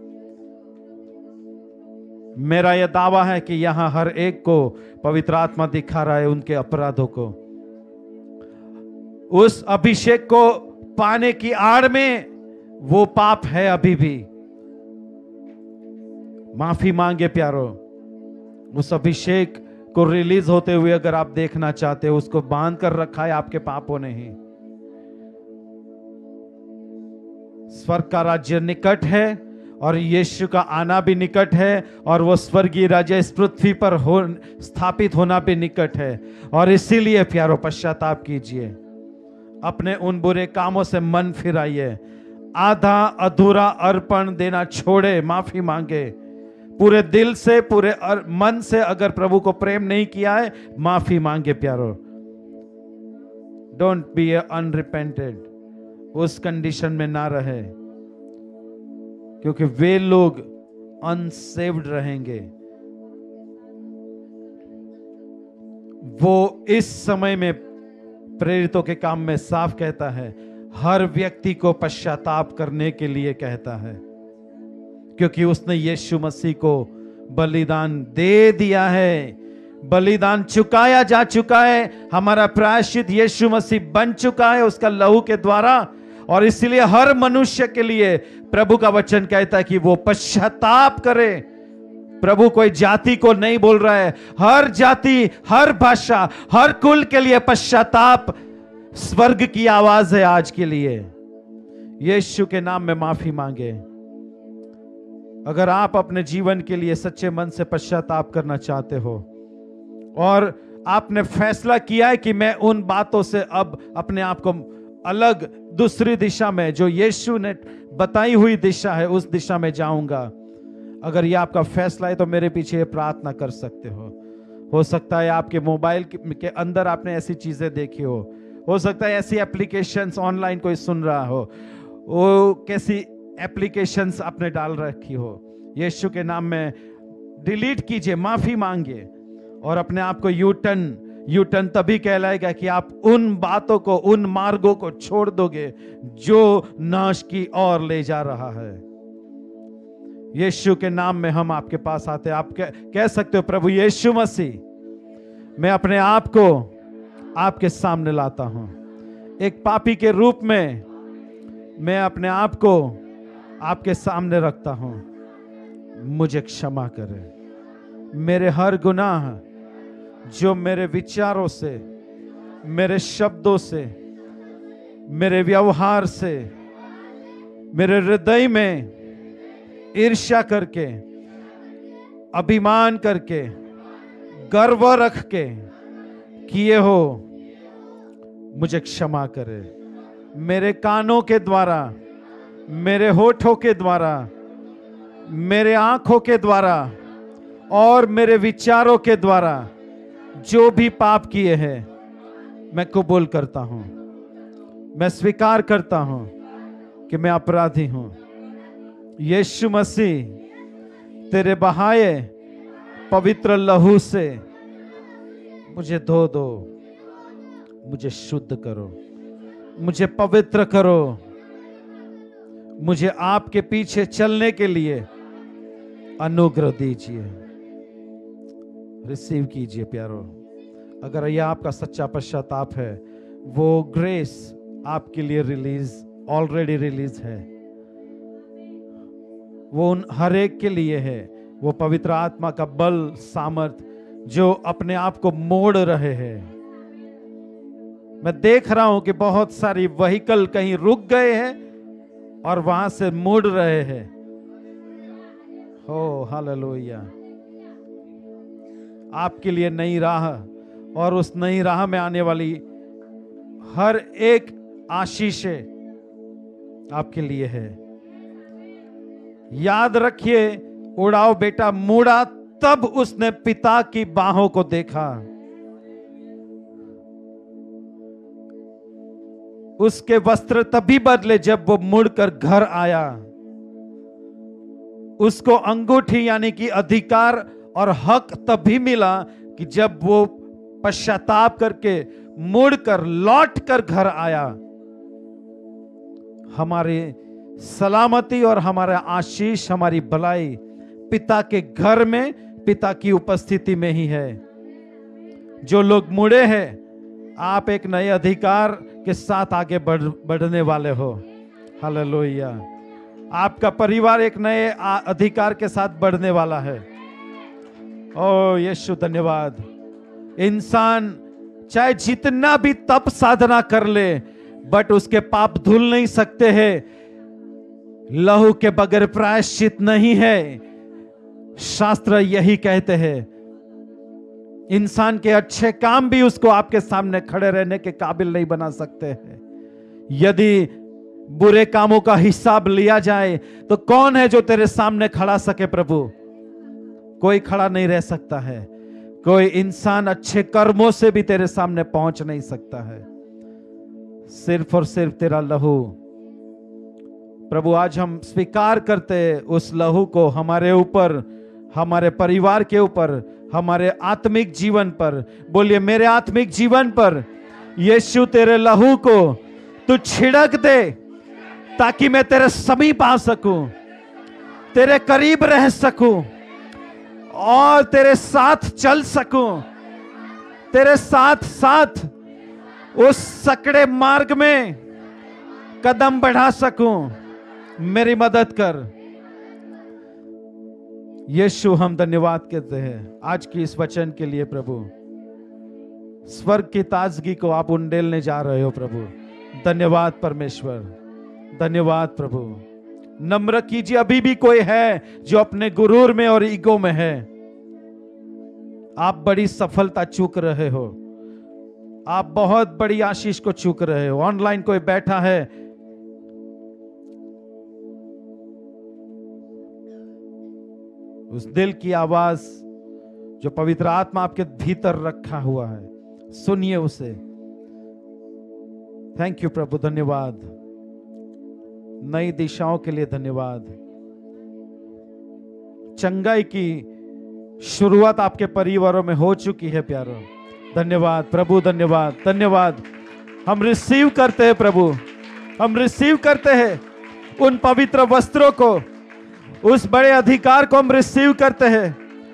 मेरा यह दावा है कि यहां हर एक को पवित्र आत्मा दिखा रहा है उनके अपराधों को। उस अभिषेक को पाने की आड़ में वो पाप है अभी भी। माफी मांगे प्यारो। उस अभिषेक को रिलीज होते हुए अगर आप देखना चाहते हो, उसको बांध कर रखा है आपके पापों ने ही। स्वर्ग का राज्य निकट है और यीशु का आना भी निकट है, और वो स्वर्गीय राज्य इस पृथ्वी पर हो स्थापित होना भी निकट है। और इसीलिए प्यारो पश्चाताप कीजिए, अपने उन बुरे कामों से मन फिराइए, आधा अधूरा अर्पण देना छोड़े, माफी मांगे पूरे दिल से, पूरे मन से। अगर प्रभु को प्रेम नहीं किया है, माफी मांगे प्यारो। डोंट बी अनरिपेंटेड, उस कंडीशन में ना रहे, क्योंकि वे लोग अनसेव्ड रहेंगे। वो इस समय में प्रेरितों के काम में साफ कहता है, हर व्यक्ति को पश्चाताप करने के लिए कहता है, क्योंकि उसने यीशु मसीह को बलिदान दे दिया है, बलिदान चुकाया जा चुका है, हमारा प्रायश्चित यीशु मसीह बन चुका है उसका लहू के द्वारा। और इसलिए हर मनुष्य के लिए प्रभु का वचन कहता है कि वो पश्चाताप करे। प्रभु कोई जाति को नहीं बोल रहा है, हर जाति, हर भाषा, हर कुल के लिए पश्चाताप स्वर्ग की आवाज है आज के लिए। यीशु के नाम में माफी मांगे। अगर आप अपने जीवन के लिए सच्चे मन से पश्चाताप करना चाहते हो और आपने फैसला किया है कि मैं उन बातों से अब अपने आप को अलग दूसरी दिशा में, जो यीशु ने बताई हुई दिशा है, उस दिशा में जाऊंगा, अगर ये आपका फैसला है तो मेरे पीछे प्रार्थना कर सकते हो। हो सकता है आपके मोबाइल के अंदर आपने ऐसी चीजें देखी हो हो सकता है ऐसी एप्लीकेशंस ऑनलाइन कोई सुन रहा हो, वो कैसी एप्लीकेशंस आपने डाल रखी हो। यीशु के नाम में डिलीट कीजिए, माफी मांगिए और अपने आप को यू टर्न यू टर्न तभी कहलाएगा कि आप उन बातों को, उन मार्गों को छोड़ दोगे जो नाश की ओर ले जा रहा है। यीशु के नाम में हम आपके पास आते हैं। आप कह, कह सकते हो, प्रभु यीशु मसीह, मैं अपने आप को आपके सामने लाता हूं। एक पापी के रूप में मैं अपने आप को आपके सामने रखता हूं। मुझे क्षमा करें। मेरे हर गुनाह जो मेरे विचारों से, मेरे शब्दों से, मेरे व्यवहार से, मेरे हृदय में ईर्ष्या करके, अभिमान करके, गर्व रख के किए हो, मुझे क्षमा करे। मेरे कानों के द्वारा, मेरे होठों के द्वारा, मेरे आंखों के द्वारा और मेरे विचारों के द्वारा जो भी पाप किए हैं, मैं कबूल करता हूं। मैं स्वीकार करता हूं कि मैं अपराधी हूं। यीशु मसीह, तेरे बहाए पवित्र लहू से मुझे धो दो, मुझे शुद्ध करो, मुझे पवित्र करो, मुझे आपके पीछे चलने के लिए अनुग्रह दीजिए। रिसीव कीजिए प्यारो। अगर यह आपका सच्चा पश्चाताप है, वो ग्रेस आपके लिए रिलीज ऑलरेडी रिलीज है, वो उन हर एक के लिए है। वो पवित्र आत्मा का बल, सामर्थ जो अपने आप को मोड़ रहे हैं। मैं देख रहा हूं कि बहुत सारी व्हीकल कहीं रुक गए हैं और वहां से मुड़ रहे हैं। हो हालेलुया। आपके लिए नई राह और उस नई राह में आने वाली हर एक आशीषें आपके लिए है। याद रखिए, उड़ाओ बेटा मुड़ा, तब उसने पिता की बाहों को देखा। उसके वस्त्र तभी बदले जब वो मुड़कर घर आया। उसको अंगूठी यानी कि अधिकार और हक तभी मिला कि जब वो पश्चाताप करके मुड़कर लौट कर घर आया। हमारी सलामती और हमारा आशीष, हमारी भलाई पिता के घर में, पिता की उपस्थिति में ही है। जो लोग मुड़े हैं, आप एक नए अधिकार के साथ आगे बढ़ बढ़ने वाले हो। हालेलुया। आपका परिवार एक नए अधिकार के साथ बढ़ने वाला है। ओ यीशु धन्यवाद। इंसान चाहे जितना भी तप साधना कर ले, बट उसके पाप धुल नहीं सकते हैं। लहू के बगैर प्रायश्चित नहीं है। शास्त्र यही कहते हैं। इंसान के अच्छे काम भी उसको आपके सामने खड़े रहने के काबिल नहीं बना सकते हैं। यदि बुरे कामों का हिसाब लिया जाए तो कौन है जो तेरे सामने खड़ा सके प्रभु? कोई खड़ा नहीं रह सकता है। कोई इंसान अच्छे कर्मों से भी तेरे सामने पहुंच नहीं सकता है। सिर्फ और सिर्फ तेरा लहू। प्रभु, आज हम स्वीकार करते उस लहू को हमारे ऊपर, हमारे परिवार के ऊपर, हमारे आत्मिक जीवन पर। बोलिए, मेरे आत्मिक जीवन पर यीशु तेरे लहू को तू छिड़क दे, ताकि मैं तेरे समीप आ सकूं, तेरे करीब रह सकूं। और तेरे साथ चल सकूं, तेरे साथ साथ उस सकड़े मार्ग में कदम बढ़ा सकूं। मेरी मदद कर यीशु। हम धन्यवाद कहते हैं आज की इस वचन के लिए प्रभु। स्वर्ग की ताजगी को आप उंडेलने जा रहे हो प्रभु। धन्यवाद परमेश्वर, धन्यवाद प्रभु। नम्र कीजिए, अभी भी कोई है जो अपने गुरूर में और ईगो में है। आप बड़ी सफलता चूक रहे हो, आप बहुत बड़ी आशीष को चूक रहे हो। ऑनलाइन कोई बैठा है, उस दिल की आवाज जो पवित्र आत्मा आपके भीतर रखा हुआ है, सुनिए उसे। थैंक यू प्रभु, धन्यवाद। नई दिशाओं के लिए धन्यवाद। चंगाई की शुरुआत आपके परिवारों में हो चुकी है प्यारो। धन्यवाद प्रभु, धन्यवाद, धन्यवाद। हम रिसीव करते हैं प्रभु, हम रिसीव करते हैं उन पवित्र वस्त्रों को, उस बड़े अधिकार को हम रिसीव करते हैं।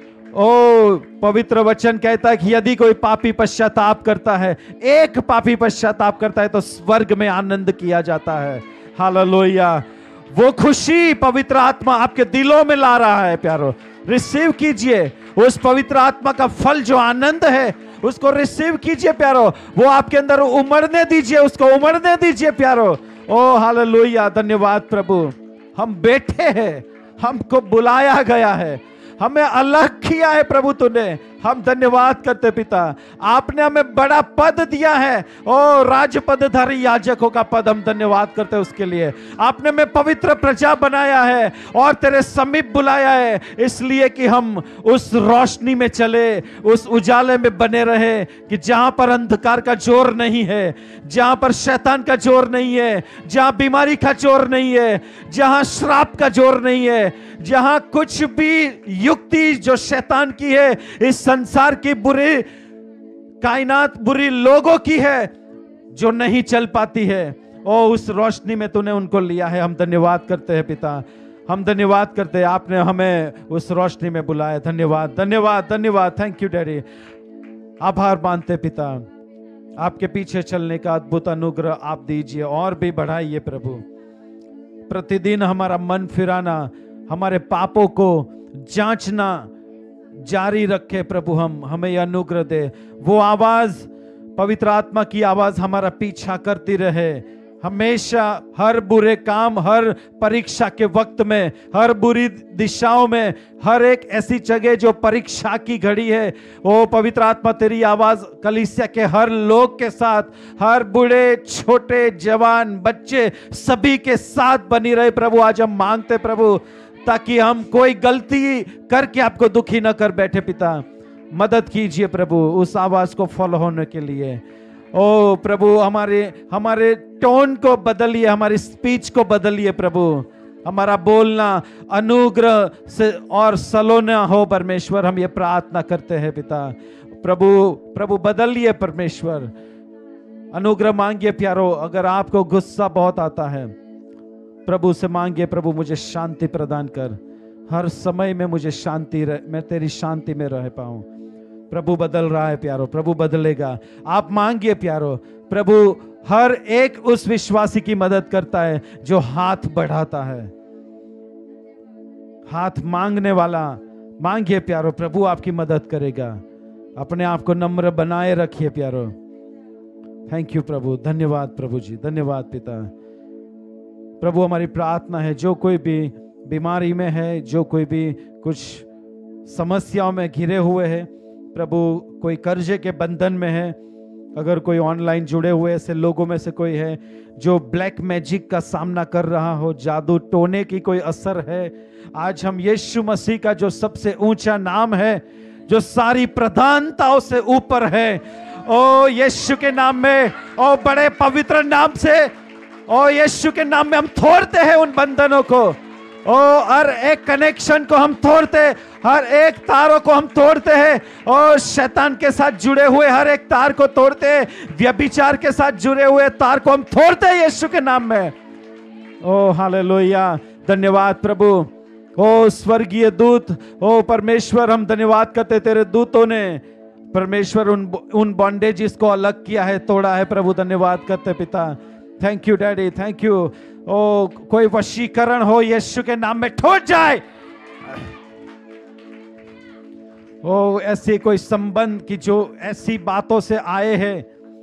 ओ पवित्र वचन कहता है कि यदि कोई पापी पश्चाताप करता है, एक पापी पश्चाताप करता है तो स्वर्ग में आनंद किया जाता है। हालेलुया। वो खुशी पवित्र आत्मा आपके दिलों में ला रहा है प्यारो। रिसीव कीजिए उस पवित्र आत्मा का फल जो आनंद है, उसको रिसीव कीजिए प्यारो। वो आपके अंदर उमड़ने दीजिए, उसको उमड़ने दीजिए प्यारो। ओ हालेलुया, धन्यवाद प्रभु। हम बैठे हैं, हमको बुलाया गया है, हमें अलग किया है प्रभु तूने। हम धन्यवाद करते पिता, आपने हमें बड़ा पद दिया है। ओ राज पदधारी याजकों का पद, हम धन्यवाद करते हैं उसके लिए। आपने हमें पवित्र प्रजा बनाया है और तेरे समीप बुलाया है, इसलिए कि हम उस रोशनी में चले, उस उजाले में बने रहे, कि जहां पर अंधकार का जोर नहीं है, जहां पर शैतान का जोर नहीं है, जहां बीमारी का जोर नहीं है, जहां श्राप का जोर नहीं है, जहां कुछ भी युक्ति जो शैतान की है, इस संसार की बुरी कायनात, बुरी लोगों की है जो नहीं चल पाती है, और उस रोशनी में तूने उनको लिया है। हम धन्यवाद करते हैं पिता, हम धन्यवाद करते हैं, आपने हमें उस रोशनी में बुलाया। धन्यवाद, धन्यवाद, धन्यवाद। Thank you daddy. आभार मानते पिता, आपके पीछे चलने का अद्भुत अनुग्रह आप दीजिए और भी बढ़ाइए प्रभु। प्रतिदिन हमारा मन फिराना, हमारे पापों को जांचना जारी रखे प्रभु। हम हमें यह अनुग्रह दे, वो आवाज, पवित्र आत्मा की आवाज हमारा पीछा करती रहे हमेशा। हर बुरे काम, हर परीक्षा के वक्त में, हर बुरी दिशाओं में, हर एक ऐसी जगह जो परीक्षा की घड़ी है, ओ पवित्र आत्मा तेरी आवाज कलीसिया के हर लोग के साथ, हर बूढ़े छोटे जवान बच्चे सभी के साथ बनी रहे प्रभु। आज हम मांगते प्रभु, ताकि हम कोई गलती करके आपको दुखी न कर बैठे पिता। मदद कीजिए प्रभु उस आवाज को फॉलो होने के लिए। ओ प्रभु, हमारे हमारे टोन को बदलिए, हमारी स्पीच को बदलिए प्रभु। हमारा बोलना अनुग्रह से और सलोना हो परमेश्वर, हम ये प्रार्थना करते हैं पिता। प्रभु प्रभु बदलिए परमेश्वर, अनुग्रह मांगिए प्यारो। अगर आपको गुस्सा बहुत आता है, प्रभु से मांगिए, प्रभु मुझे शांति प्रदान कर, हर समय में मुझे शांति रह, मैं तेरी शांति में रह पाऊं। प्रभु बदल रहा है प्यारो, प्रभु बदलेगा। आप मांगिए प्यारो। प्रभु हर एक उस विश्वासी की मदद करता है जो हाथ बढ़ाता है, हाथ मांगने वाला। मांगिए प्यारो, प्रभु आपकी मदद करेगा। अपने आप को नम्र बनाए रखिए प्यारो। थैंक यू प्रभु, धन्यवाद प्रभु जी, धन्यवाद पिता। प्रभु हमारी प्रार्थना है, जो कोई भी बीमारी में है, जो कोई भी कुछ समस्याओं में घिरे हुए है प्रभु, कोई कर्जे के बंधन में है, अगर कोई ऑनलाइन जुड़े हुए ऐसे लोगों में से कोई है जो ब्लैक मैजिक का सामना कर रहा हो, जादू टोने की कोई असर है, आज हम यीशु मसीह का जो सबसे ऊंचा नाम है, जो सारी प्रधानताओं से ऊपर है, ओ यीशु के नाम में, ओ बड़े पवित्र नाम से, ओ यीशु के नाम में हम तोड़ते हैं उन बंधनों को। ओ हर एक कनेक्शन को हम तोड़ते, हर एक तारों को हम तोड़ते हैं। ओ शैतान के साथ जुड़े हुए हर एक तार को तोड़ते हैं, व्यभिचार के साथ जुड़े हुए तार को हम तोड़ते हैं यीशु के नाम में। ओ हालेलुया, धन्यवाद प्रभु। ओ स्वर्गीय दूत, ओ परमेश्वर, हम धन्यवाद करते तेरे दूतों ने परमेश्वर उन उन बॉन्डेजेस को अलग किया है, तोड़ा है प्रभु। धन्यवाद करते पिता। Thank you daddy, thank you. ओ कोई वशीकरण हो यीशु के नाम में टूट जाए। ओ ऐसी कोई संबंध की जो ऐसी बातों से आए हैं,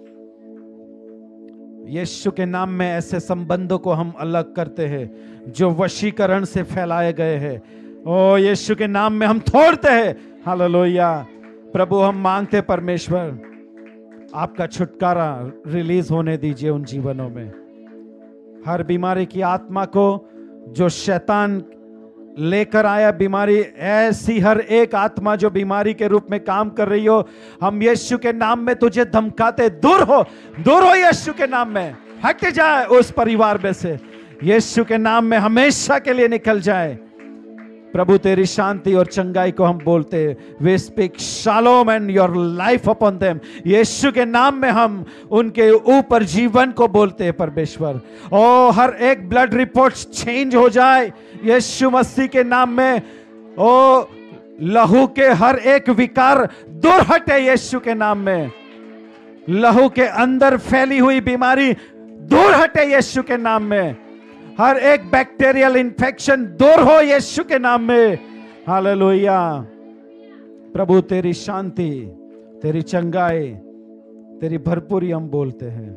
यीशु के नाम में ऐसे संबंधों को हम अलग करते हैं जो वशीकरण से फैलाए गए हैं। ओ यीशु के नाम में हम तोड़ते हैं। हालेलुया प्रभु, हम मांगते परमेश्वर आपका छुटकारा रिलीज होने दीजिए उन जीवनों में। हर बीमारी की आत्मा को जो शैतान लेकर आया बीमारी, ऐसी हर एक आत्मा जो बीमारी के रूप में काम कर रही हो, हम यीशु के नाम में तुझे धमकाते, दूर हो, दूर हो यीशु के नाम में, हट जाए उस परिवार में से, यीशु के नाम में हमेशा के लिए निकल जाए। प्रभु तेरी शांति और चंगाई को हम बोलते, we speak shalom and your life upon them. यीशु के नाम में हम उनके ऊपर जीवन को बोलते हैं परमेश्वर। ओ हर एक ब्लड रिपोर्ट चेंज हो जाए यीशु मसीह के नाम में। ओ लहू के हर एक विकार दूर हटे यीशु के नाम में। लहू के अंदर फैली हुई बीमारी दूर हटे यीशु के नाम में। हर एक बैक्टीरियल इन्फेक्शन दूर हो यीशु के नाम में। हालेलुया प्रभु तेरी शांति, तेरी चंगाई, तेरी भरपूरी हम बोलते हैं।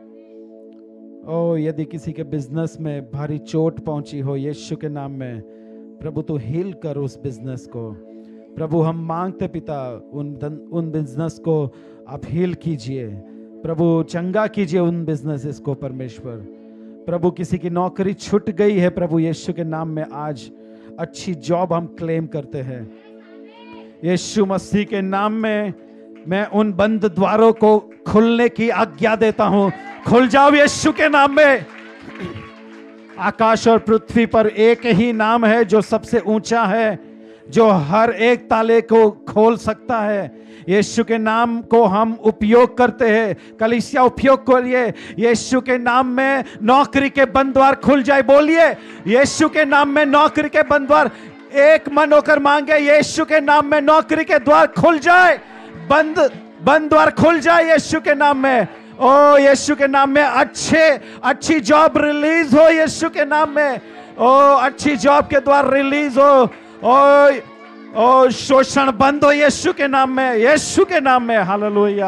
ओ यदि किसी के बिजनेस में भारी चोट पहुंची हो यीशु के नाम में, प्रभु तू हील कर उस बिजनेस को। प्रभु हम मांगते पिता उन उन बिजनेस को आप हील कीजिए प्रभु, चंगा कीजिए उन बिजनेसेस को परमेश्वर। प्रभु किसी की नौकरी छूट गई है प्रभु, यीशु के नाम में आज अच्छी जॉब हम क्लेम करते हैं यीशु मसीह के नाम में। मैं उन बंद द्वारों को खुलने की आज्ञा देता हूं, खुल जाओ यीशु के नाम में। आकाश और पृथ्वी पर एक ही नाम है जो सबसे ऊंचा है, जो हर एक ताले को खोल सकता है। यीशु के नाम को हम उपयोग करते हैं, कलीसिया उपयोग करिए। यीशु के नाम में नौकरी के बंद द्वार खुल जाए, बोलिए यीशु के नाम में नौकरी के बंद द्वार, एक मन होकर मांगे यीशु के नाम में नौकरी के द्वार खुल जाए, बंद बंद द्वार खुल जाए यीशु के नाम में। ओ यीशु के नाम में अच्छे अच्छी जॉब रिलीज हो यीशु के नाम में। ओ अच्छी जॉब के द्वार रिलीज हो। ओ ओ शोषण बंद हो यीशु के नाम में, यीशु के नाम में। Hallelujah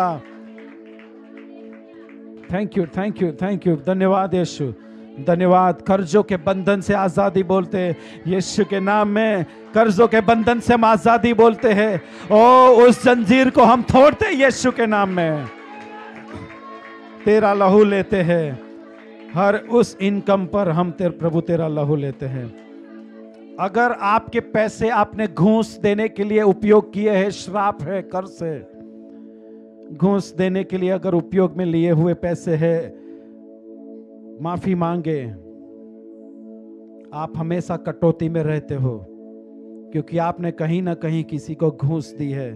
thank you thank you thank you धन्यवाद यीशु, धन्यवाद। कर्जों के बंधन से आजादी बोलते हैं यीशु के नाम में, कर्जों के बंधन से हम आजादी बोलते हैं। ओ उस जंजीर को हम तोड़ते हैं यीशु के नाम में। तेरा लहू लेते हैं, हर उस इनकम पर हम तेरे प्रभु तेरा लहू लेते हैं। अगर आपके पैसे आपने घूस देने के लिए उपयोग किए हैं, श्राप है, कर्ज है, घूस देने के लिए अगर उपयोग में लिए हुए पैसे हैं, माफी मांगे। आप हमेशा कटौती में रहते हो क्योंकि आपने कहीं ना कहीं किसी को घूस दी है।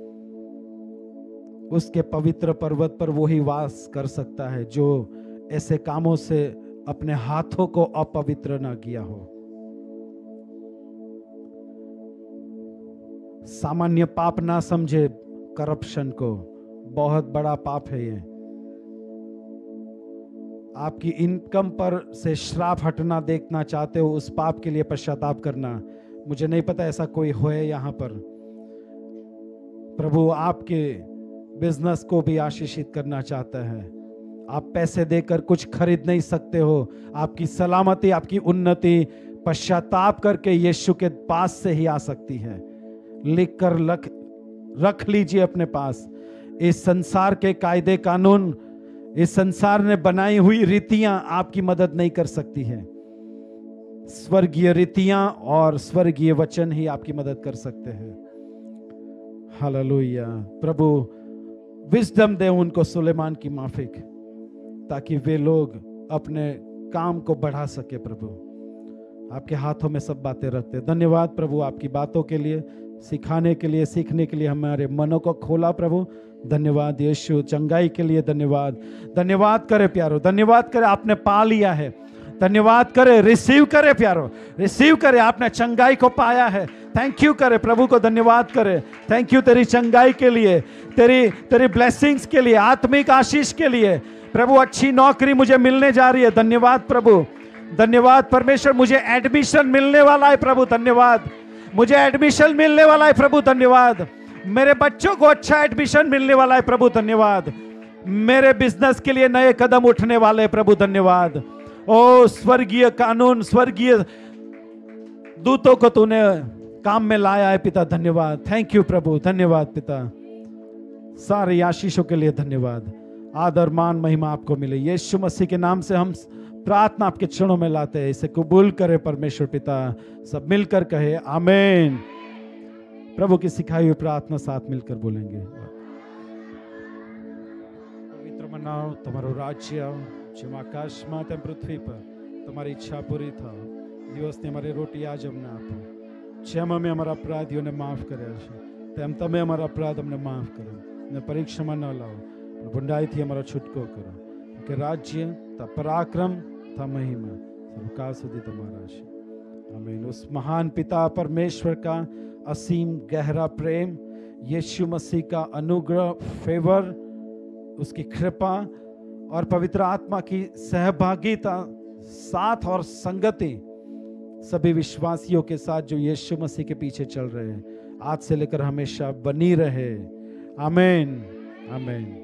उसके पवित्र पर्वत पर वो ही वास कर सकता है जो ऐसे कामों से अपने हाथों को अपवित्र ना किया हो। सामान्य पाप ना समझे करप्शन को, बहुत बड़ा पाप है ये। आपकी इनकम पर से श्राप हटना देखना चाहते हो, उस पाप के लिए पश्चाताप करना। मुझे नहीं पता ऐसा कोई होए यहाँ पर। प्रभु आपके बिजनेस को भी आशीषित करना चाहता है। आप पैसे देकर कुछ खरीद नहीं सकते हो। आपकी सलामती, आपकी उन्नति पश्चाताप करके यीशु के पास से ही आ सकती है। लिख कर रख रख लीजिए अपने पास। इस संसार के कायदे कानून, इस संसार ने बनाई हुई रीतियां आपकी मदद नहीं कर सकती है। स्वर्गीय रीतियां और स्वर्गीय वचन ही आपकी मदद कर सकते हैं। हालेलुया। प्रभु विजडम दे उनको सुलेमान की माफिक, ताकि वे लोग अपने काम को बढ़ा सके। प्रभु आपके हाथों में सब बातें रखते। धन्यवाद प्रभु आपकी बातों के लिए, सिखाने के लिए, सीखने के लिए हमारे मनों को खोला। प्रभु धन्यवाद यीशु, चंगाई के लिए धन्यवाद। धन्यवाद करे प्यारो, धन्यवाद करे आपने पा लिया है। धन्यवाद करे, रिसीव करे प्यारो, रिसीव करे। आपने चंगाई को पाया है, थैंक यू करे, प्रभु को धन्यवाद करे। थैंक यू तेरी चंगाई के लिए, तेरी तेरी ब्लेसिंग्स के लिए, आत्मिक आशीष के लिए। प्रभु अच्छी नौकरी मुझे मिलने जा रही है, धन्यवाद प्रभु, धन्यवाद परमेश्वर। मुझे एडमिशन मिलने वाला है प्रभु, धन्यवाद। मुझे एडमिशन मिलने वाला है प्रभु, धन्यवाद। मेरे बच्चों को अच्छा एडमिशन मिलने वाला है प्रभु, धन्यवाद। मेरे बिजनेस के लिए नए कदम उठने वाले प्रभु, धन्यवाद। ओ स्वर्गीय कानून, स्वर्गीय दूतों को तूने काम में लाया है पिता, धन्यवाद। थैंक यू प्रभु, धन्यवाद पिता। सारी आशीषों के लिए धन्यवाद। आदर मान महिमा आपको मिले। यीशु मसीह के नाम से हम प्रार्थना आपके चरणों में लाते हैं, इसे कबूल करे परमेश्वर पिता। सब मिलकर कहे आमीन। प्रभु की सिखाई हुई प्रार्थना साथ मिलकर बोलेंगे। पवित्र मनाओ તમારો રાજ્ય જેમ આકાશમાં તેમ પૃથ્વી પર તમારી ઈચ્છા પૂરી થાવ। દિવસની અમારી રોટી આજ અમને આપો, જેમ અમે અમારા અપરાધીઓને માફ કર્યા છે તેમ તમે અમારા અપરાધ અમને માફ કરો, ને પરીક્ષામાં ન લાવો પણ ભૂંડાઈથી અમારો છૂટકો કરો, કે રાજ્ય તા પરાક્રમ ता महिमा सर्वकाल સુધી તમારા છે। आमीन। उस महान पिता परमेश्वर का असीम गहरा प्रेम, यीशु मसीह का अनुग्रह, फेवर, उसकी कृपा और पवित्र आत्मा की सहभागिता, साथ और संगति सभी विश्वासियों के साथ जो यीशु मसीह के पीछे चल रहे हैं आज से लेकर हमेशा बनी रहे। आमीन, आमीन।